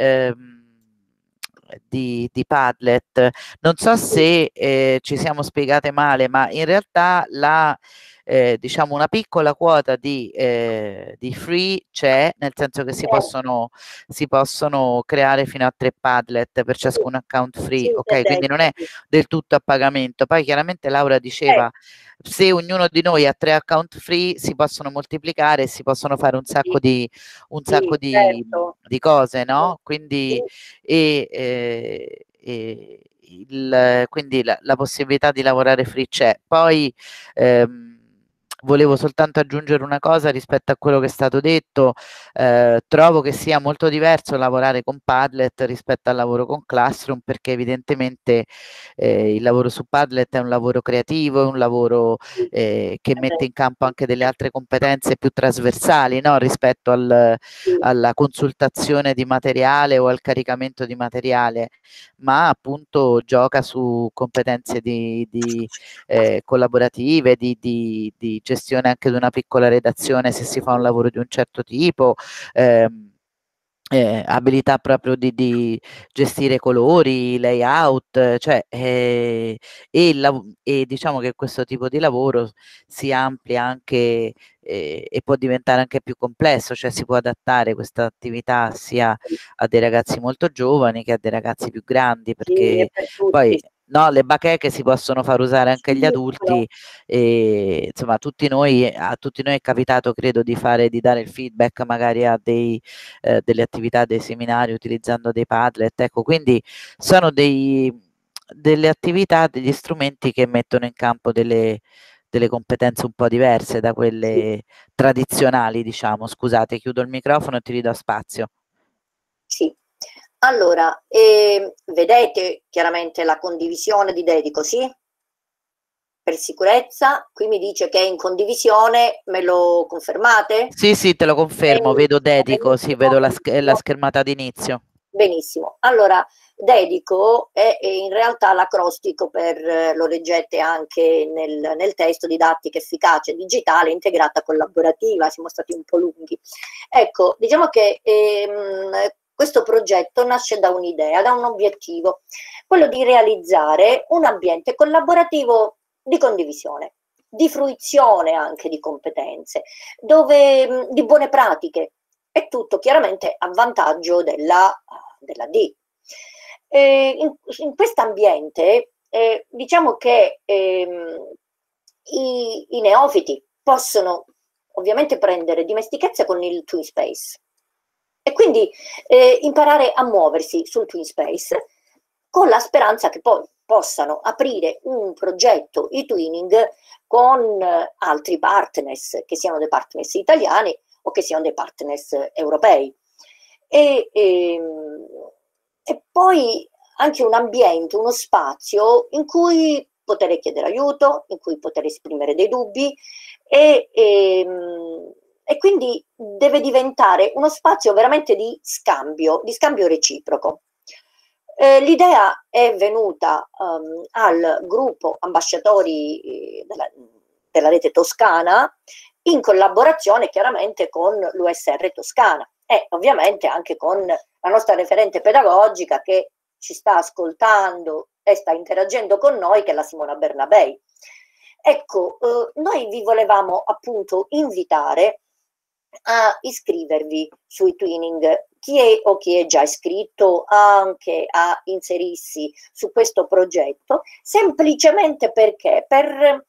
Padlet, non so se ci siamo spiegate male, ma in realtà diciamo una piccola quota di free c'è, nel senso che si possono creare fino a 3 Padlet per ciascun account free, ok? Quindi non è del tutto a pagamento. Poi chiaramente Laura diceva se ognuno di noi ha 3 account free si possono moltiplicare e si possono fare un sacco di cose, no? Quindi quindi la possibilità di lavorare free c'è. Poi volevo soltanto aggiungere una cosa rispetto a quello che è stato detto. Trovo che sia molto diverso lavorare con Padlet rispetto al lavoro con Classroom, perché evidentemente il lavoro su Padlet è un lavoro creativo, è un lavoro che mette in campo anche delle altre competenze più trasversali, no? Rispetto alla consultazione di materiale o al caricamento di materiale, ma appunto gioca su competenze collaborative, di gestione anche di una piccola redazione se si fa un lavoro di un certo tipo, abilità proprio di gestire colori, layout, cioè, e diciamo che questo tipo di lavoro si amplia anche e può diventare anche più complesso, cioè si può adattare questa attività sia a dei ragazzi molto giovani che a dei ragazzi più grandi, perché poi no, le bacheche si possono far usare anche agli adulti e insomma a tutti noi è capitato, credo, di dare il feedback magari a delle attività, dei seminari utilizzando dei Padlet, ecco, quindi sono delle attività, degli strumenti che mettono in campo delle competenze un po' diverse da quelle tradizionali, diciamo. Scusate, chiudo il microfono e ti ridò spazio. Sì. Allora, vedete chiaramente la condivisione di Dedico, sì? per sicurezza. Qui mi dice che è in condivisione, me lo confermate? Sì, sì, te lo confermo, vedo Dedico, sì, vedo la schermata d'inizio. Benissimo, allora Dedico è in realtà l'acrostico per, lo leggete anche nel testo, didattica efficace, digitale, integrata, collaborativa, siamo stati un po' lunghi. Ecco, diciamo che questo progetto nasce da un'idea, da un obiettivo, quello di realizzare un ambiente collaborativo di condivisione, di fruizione anche di competenze, dove, di buone pratiche, è tutto chiaramente a vantaggio della D. In questo ambiente diciamo che i neofiti possono ovviamente prendere dimestichezza con il Twin Space e quindi imparare a muoversi sul Twin Space con la speranza che poi possano aprire un progetto e-twinning con altri partners, che siano dei partners italiani o che siano dei partners europei. E poi anche un ambiente, uno spazio in cui poter chiedere aiuto, in cui poter esprimere dei dubbi e quindi deve diventare uno spazio veramente di scambio reciproco. L'idea è venuta al gruppo ambasciatori della rete toscana in collaborazione chiaramente con l'USR Toscana e ovviamente anche con la nostra referente pedagogica che ci sta ascoltando e sta interagendo con noi, che è la Simona Bernabei. Ecco, noi vi volevamo appunto invitare a iscrivervi sui Twinning, chi è già iscritto anche a inserirsi su questo progetto, semplicemente perché per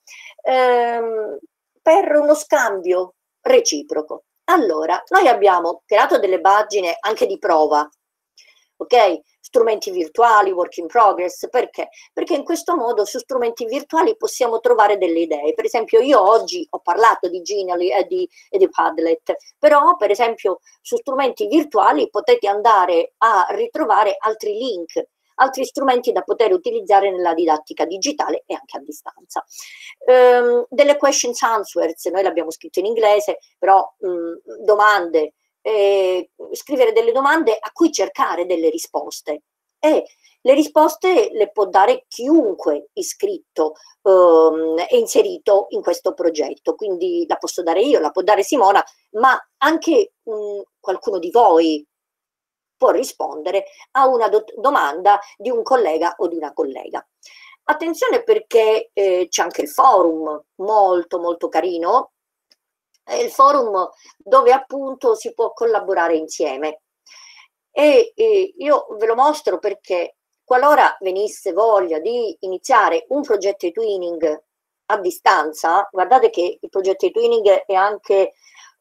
uno scambio reciproco. Allora, noi abbiamo creato delle pagine anche di prova, ok? Strumenti virtuali, work in progress, perché? Perché in questo modo su strumenti virtuali possiamo trovare delle idee. Per esempio io oggi ho parlato di Genially e di Padlet, però per esempio su strumenti virtuali potete andare a ritrovare altri link, altri strumenti da poter utilizzare nella didattica digitale e anche a distanza. Delle questions answers, noi l'abbiamo scritto in inglese, però domande, scrivere delle domande a cui cercare delle risposte e le risposte le può dare chiunque iscritto e inserito in questo progetto, quindi la posso dare io, la può dare Simona, ma anche qualcuno di voi può rispondere a una domanda di un collega o di una collega. Attenzione perché c'è anche il forum molto molto carino, è il forum dove appunto si può collaborare insieme e io ve lo mostro perché qualora venisse voglia di iniziare un progetto e-twinning a distanza, guardate che il progetto e-twinning è anche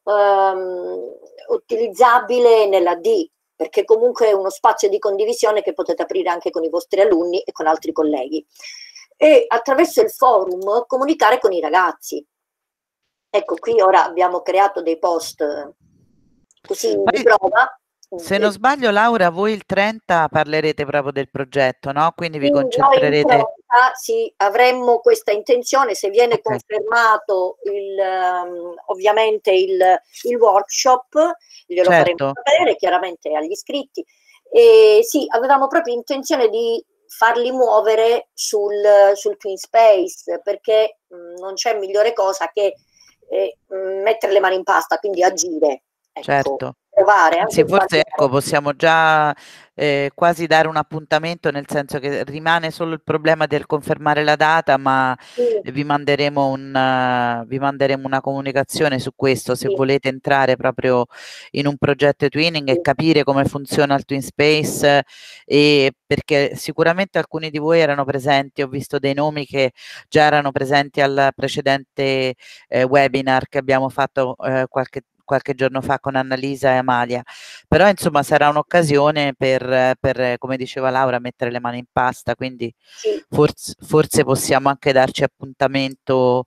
utilizzabile nella D, perché comunque è uno spazio di condivisione che potete aprire anche con i vostri alunni e con altri colleghi e attraverso il forum comunicare con i ragazzi. Ecco, qui ora abbiamo creato dei post così di prova. Se non sbaglio, Laura, voi il 30 parlerete proprio del progetto, no? Quindi vi concentrerete. Noi in 30, sì, avremmo questa intenzione, se viene confermato ovviamente il workshop, glielo faremo sapere chiaramente agli iscritti. E sì, avevamo proprio intenzione di farli muovere sul Twin Space, perché non c'è migliore cosa che mettere le mani in pasta, quindi agire. Ecco, certo. Provare, anzi, forse ecco, possiamo già quasi dare un appuntamento, nel senso che rimane solo il problema del confermare la data, ma sì, vi manderemo una comunicazione su questo, se sì, volete entrare proprio in un progetto twinning sì, e capire come funziona il Twin Space, e perché sicuramente alcuni di voi erano presenti, ho visto dei nomi che già erano presenti al precedente webinar che abbiamo fatto qualche giorno fa con Annalisa e Amalia, però insomma sarà un'occasione per, come diceva Laura, mettere le mani in pasta, quindi sì, forse possiamo anche darci appuntamento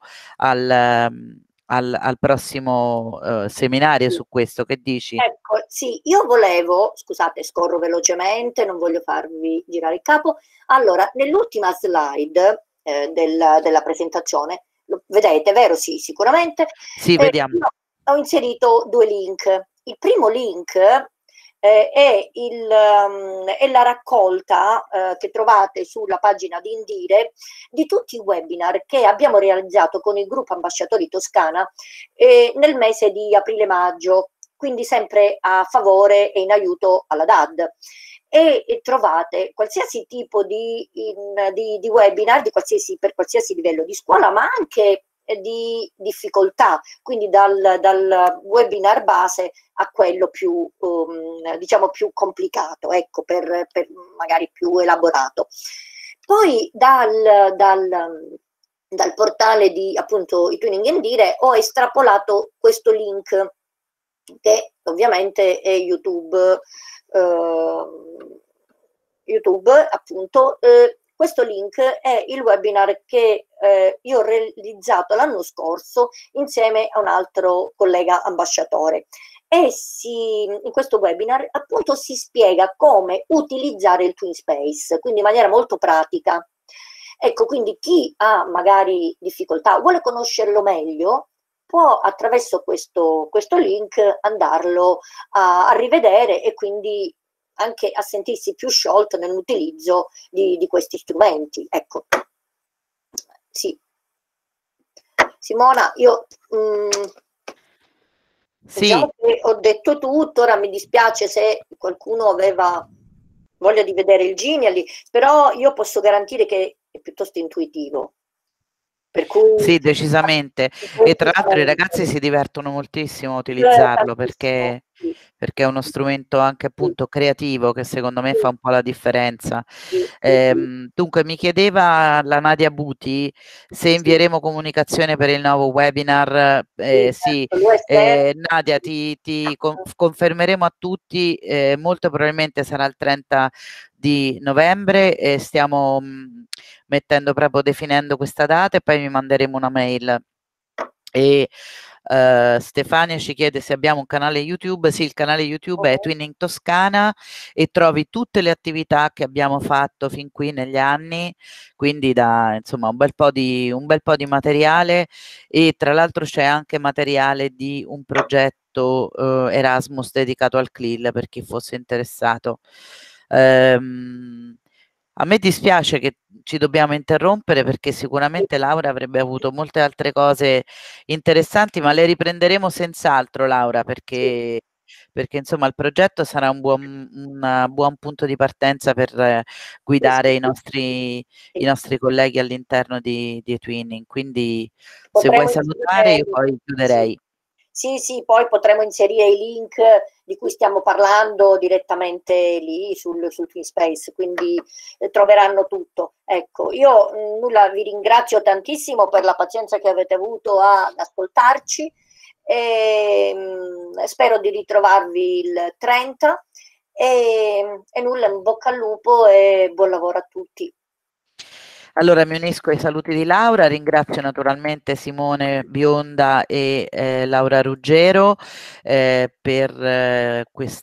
al prossimo seminario su questo, che dici? Ecco, sì, io volevo, scusate, scorro velocemente, non voglio farvi girare il capo. Allora, nell'ultima slide della presentazione. Lo vedete, vero? Sì, sicuramente. Sì, vediamo. Ho inserito 2 link. Il primo link è la raccolta che trovate sulla pagina di Indire di tutti i webinar che abbiamo realizzato con il gruppo Ambasciatori Toscana nel mese di aprile-maggio, quindi sempre a favore e in aiuto alla DAD. E trovate qualsiasi tipo di webinar per qualsiasi livello di scuola, ma anche di difficoltà, quindi dal webinar base a quello più diciamo più complicato, ecco, per magari più elaborato. Poi dal portale di appunto eTwinning Indire ho estrapolato questo link che ovviamente è YouTube appunto. Questo link è il webinar che io ho realizzato l'anno scorso insieme a un altro collega ambasciatore, e in questo webinar appunto si spiega come utilizzare il TwinSpace, quindi in maniera molto pratica. Ecco, quindi chi ha magari difficoltà, vuole conoscerlo meglio, può attraverso questo link andarlo a rivedere e quindi anche a sentirsi più sciolto nell'utilizzo di questi strumenti. Ecco. Sì. Simona, io diciamo che ho detto tutto, ora mi dispiace se qualcuno aveva voglia di vedere il Genially, però io posso garantire che è piuttosto intuitivo. Per cui, sì, decisamente. E tra l'altro i ragazzi si divertono moltissimo a utilizzarlo perché è uno strumento anche appunto creativo che secondo me fa un po' la differenza. Dunque mi chiedeva la Nadia Buti se invieremo comunicazione per il nuovo webinar. Sì, Nadia, ti confermeremo a tutti, molto probabilmente sarà il 30 di novembre e stiamo definendo questa data e poi mi manderemo una mail. E Stefania ci chiede se abbiamo un canale YouTube. Sì, il canale YouTube è Twinning Toscana e trovi tutte le attività che abbiamo fatto fin qui negli anni, quindi insomma un bel po' di materiale, e tra l'altro c'è anche materiale di un progetto Erasmus dedicato al CLIL per chi fosse interessato. A me dispiace che ci dobbiamo interrompere perché sicuramente Laura avrebbe avuto molte altre cose interessanti, ma le riprenderemo senz'altro, Laura, perché insomma il progetto sarà un buon punto di partenza per guidare i nostri colleghi all'interno di eTwinning. Quindi se vuoi salutare io poi chiuderei. Sì, poi potremo inserire i link di cui stiamo parlando direttamente lì sul TwinSpace, quindi troveranno tutto. Ecco, io nulla, vi ringrazio tantissimo per la pazienza che avete avuto ad ascoltarci e spero di ritrovarvi il 30 e nulla, in bocca al lupo e buon lavoro a tutti. Allora mi unisco ai saluti di Laura, ringrazio naturalmente Simone Bionda e Laura Ruggero per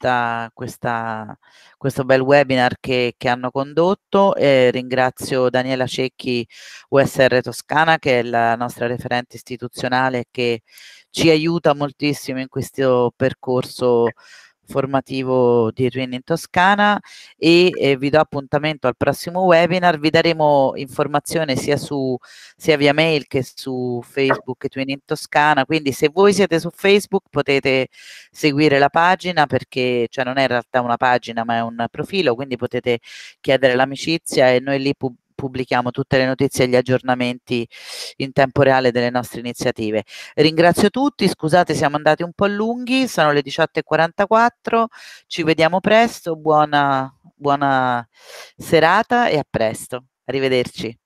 questo bel webinar che hanno condotto. Ringrazio Daniela Cecchi, USR Toscana, che è la nostra referente istituzionale che ci aiuta moltissimo in questo percorso formativo di eTwinning Toscana, e vi do appuntamento al prossimo webinar. Vi daremo informazione sia via mail che su Facebook eTwinning Toscana, quindi se voi siete su Facebook potete seguire la pagina, perché cioè non è in realtà una pagina ma è un profilo, quindi potete chiedere l'amicizia e noi lì pubblichiamo tutte le notizie e gli aggiornamenti in tempo reale delle nostre iniziative. Ringrazio tutti, scusate siamo andati un po' lunghi, sono le 18:44, ci vediamo presto, buona serata e a presto, arrivederci.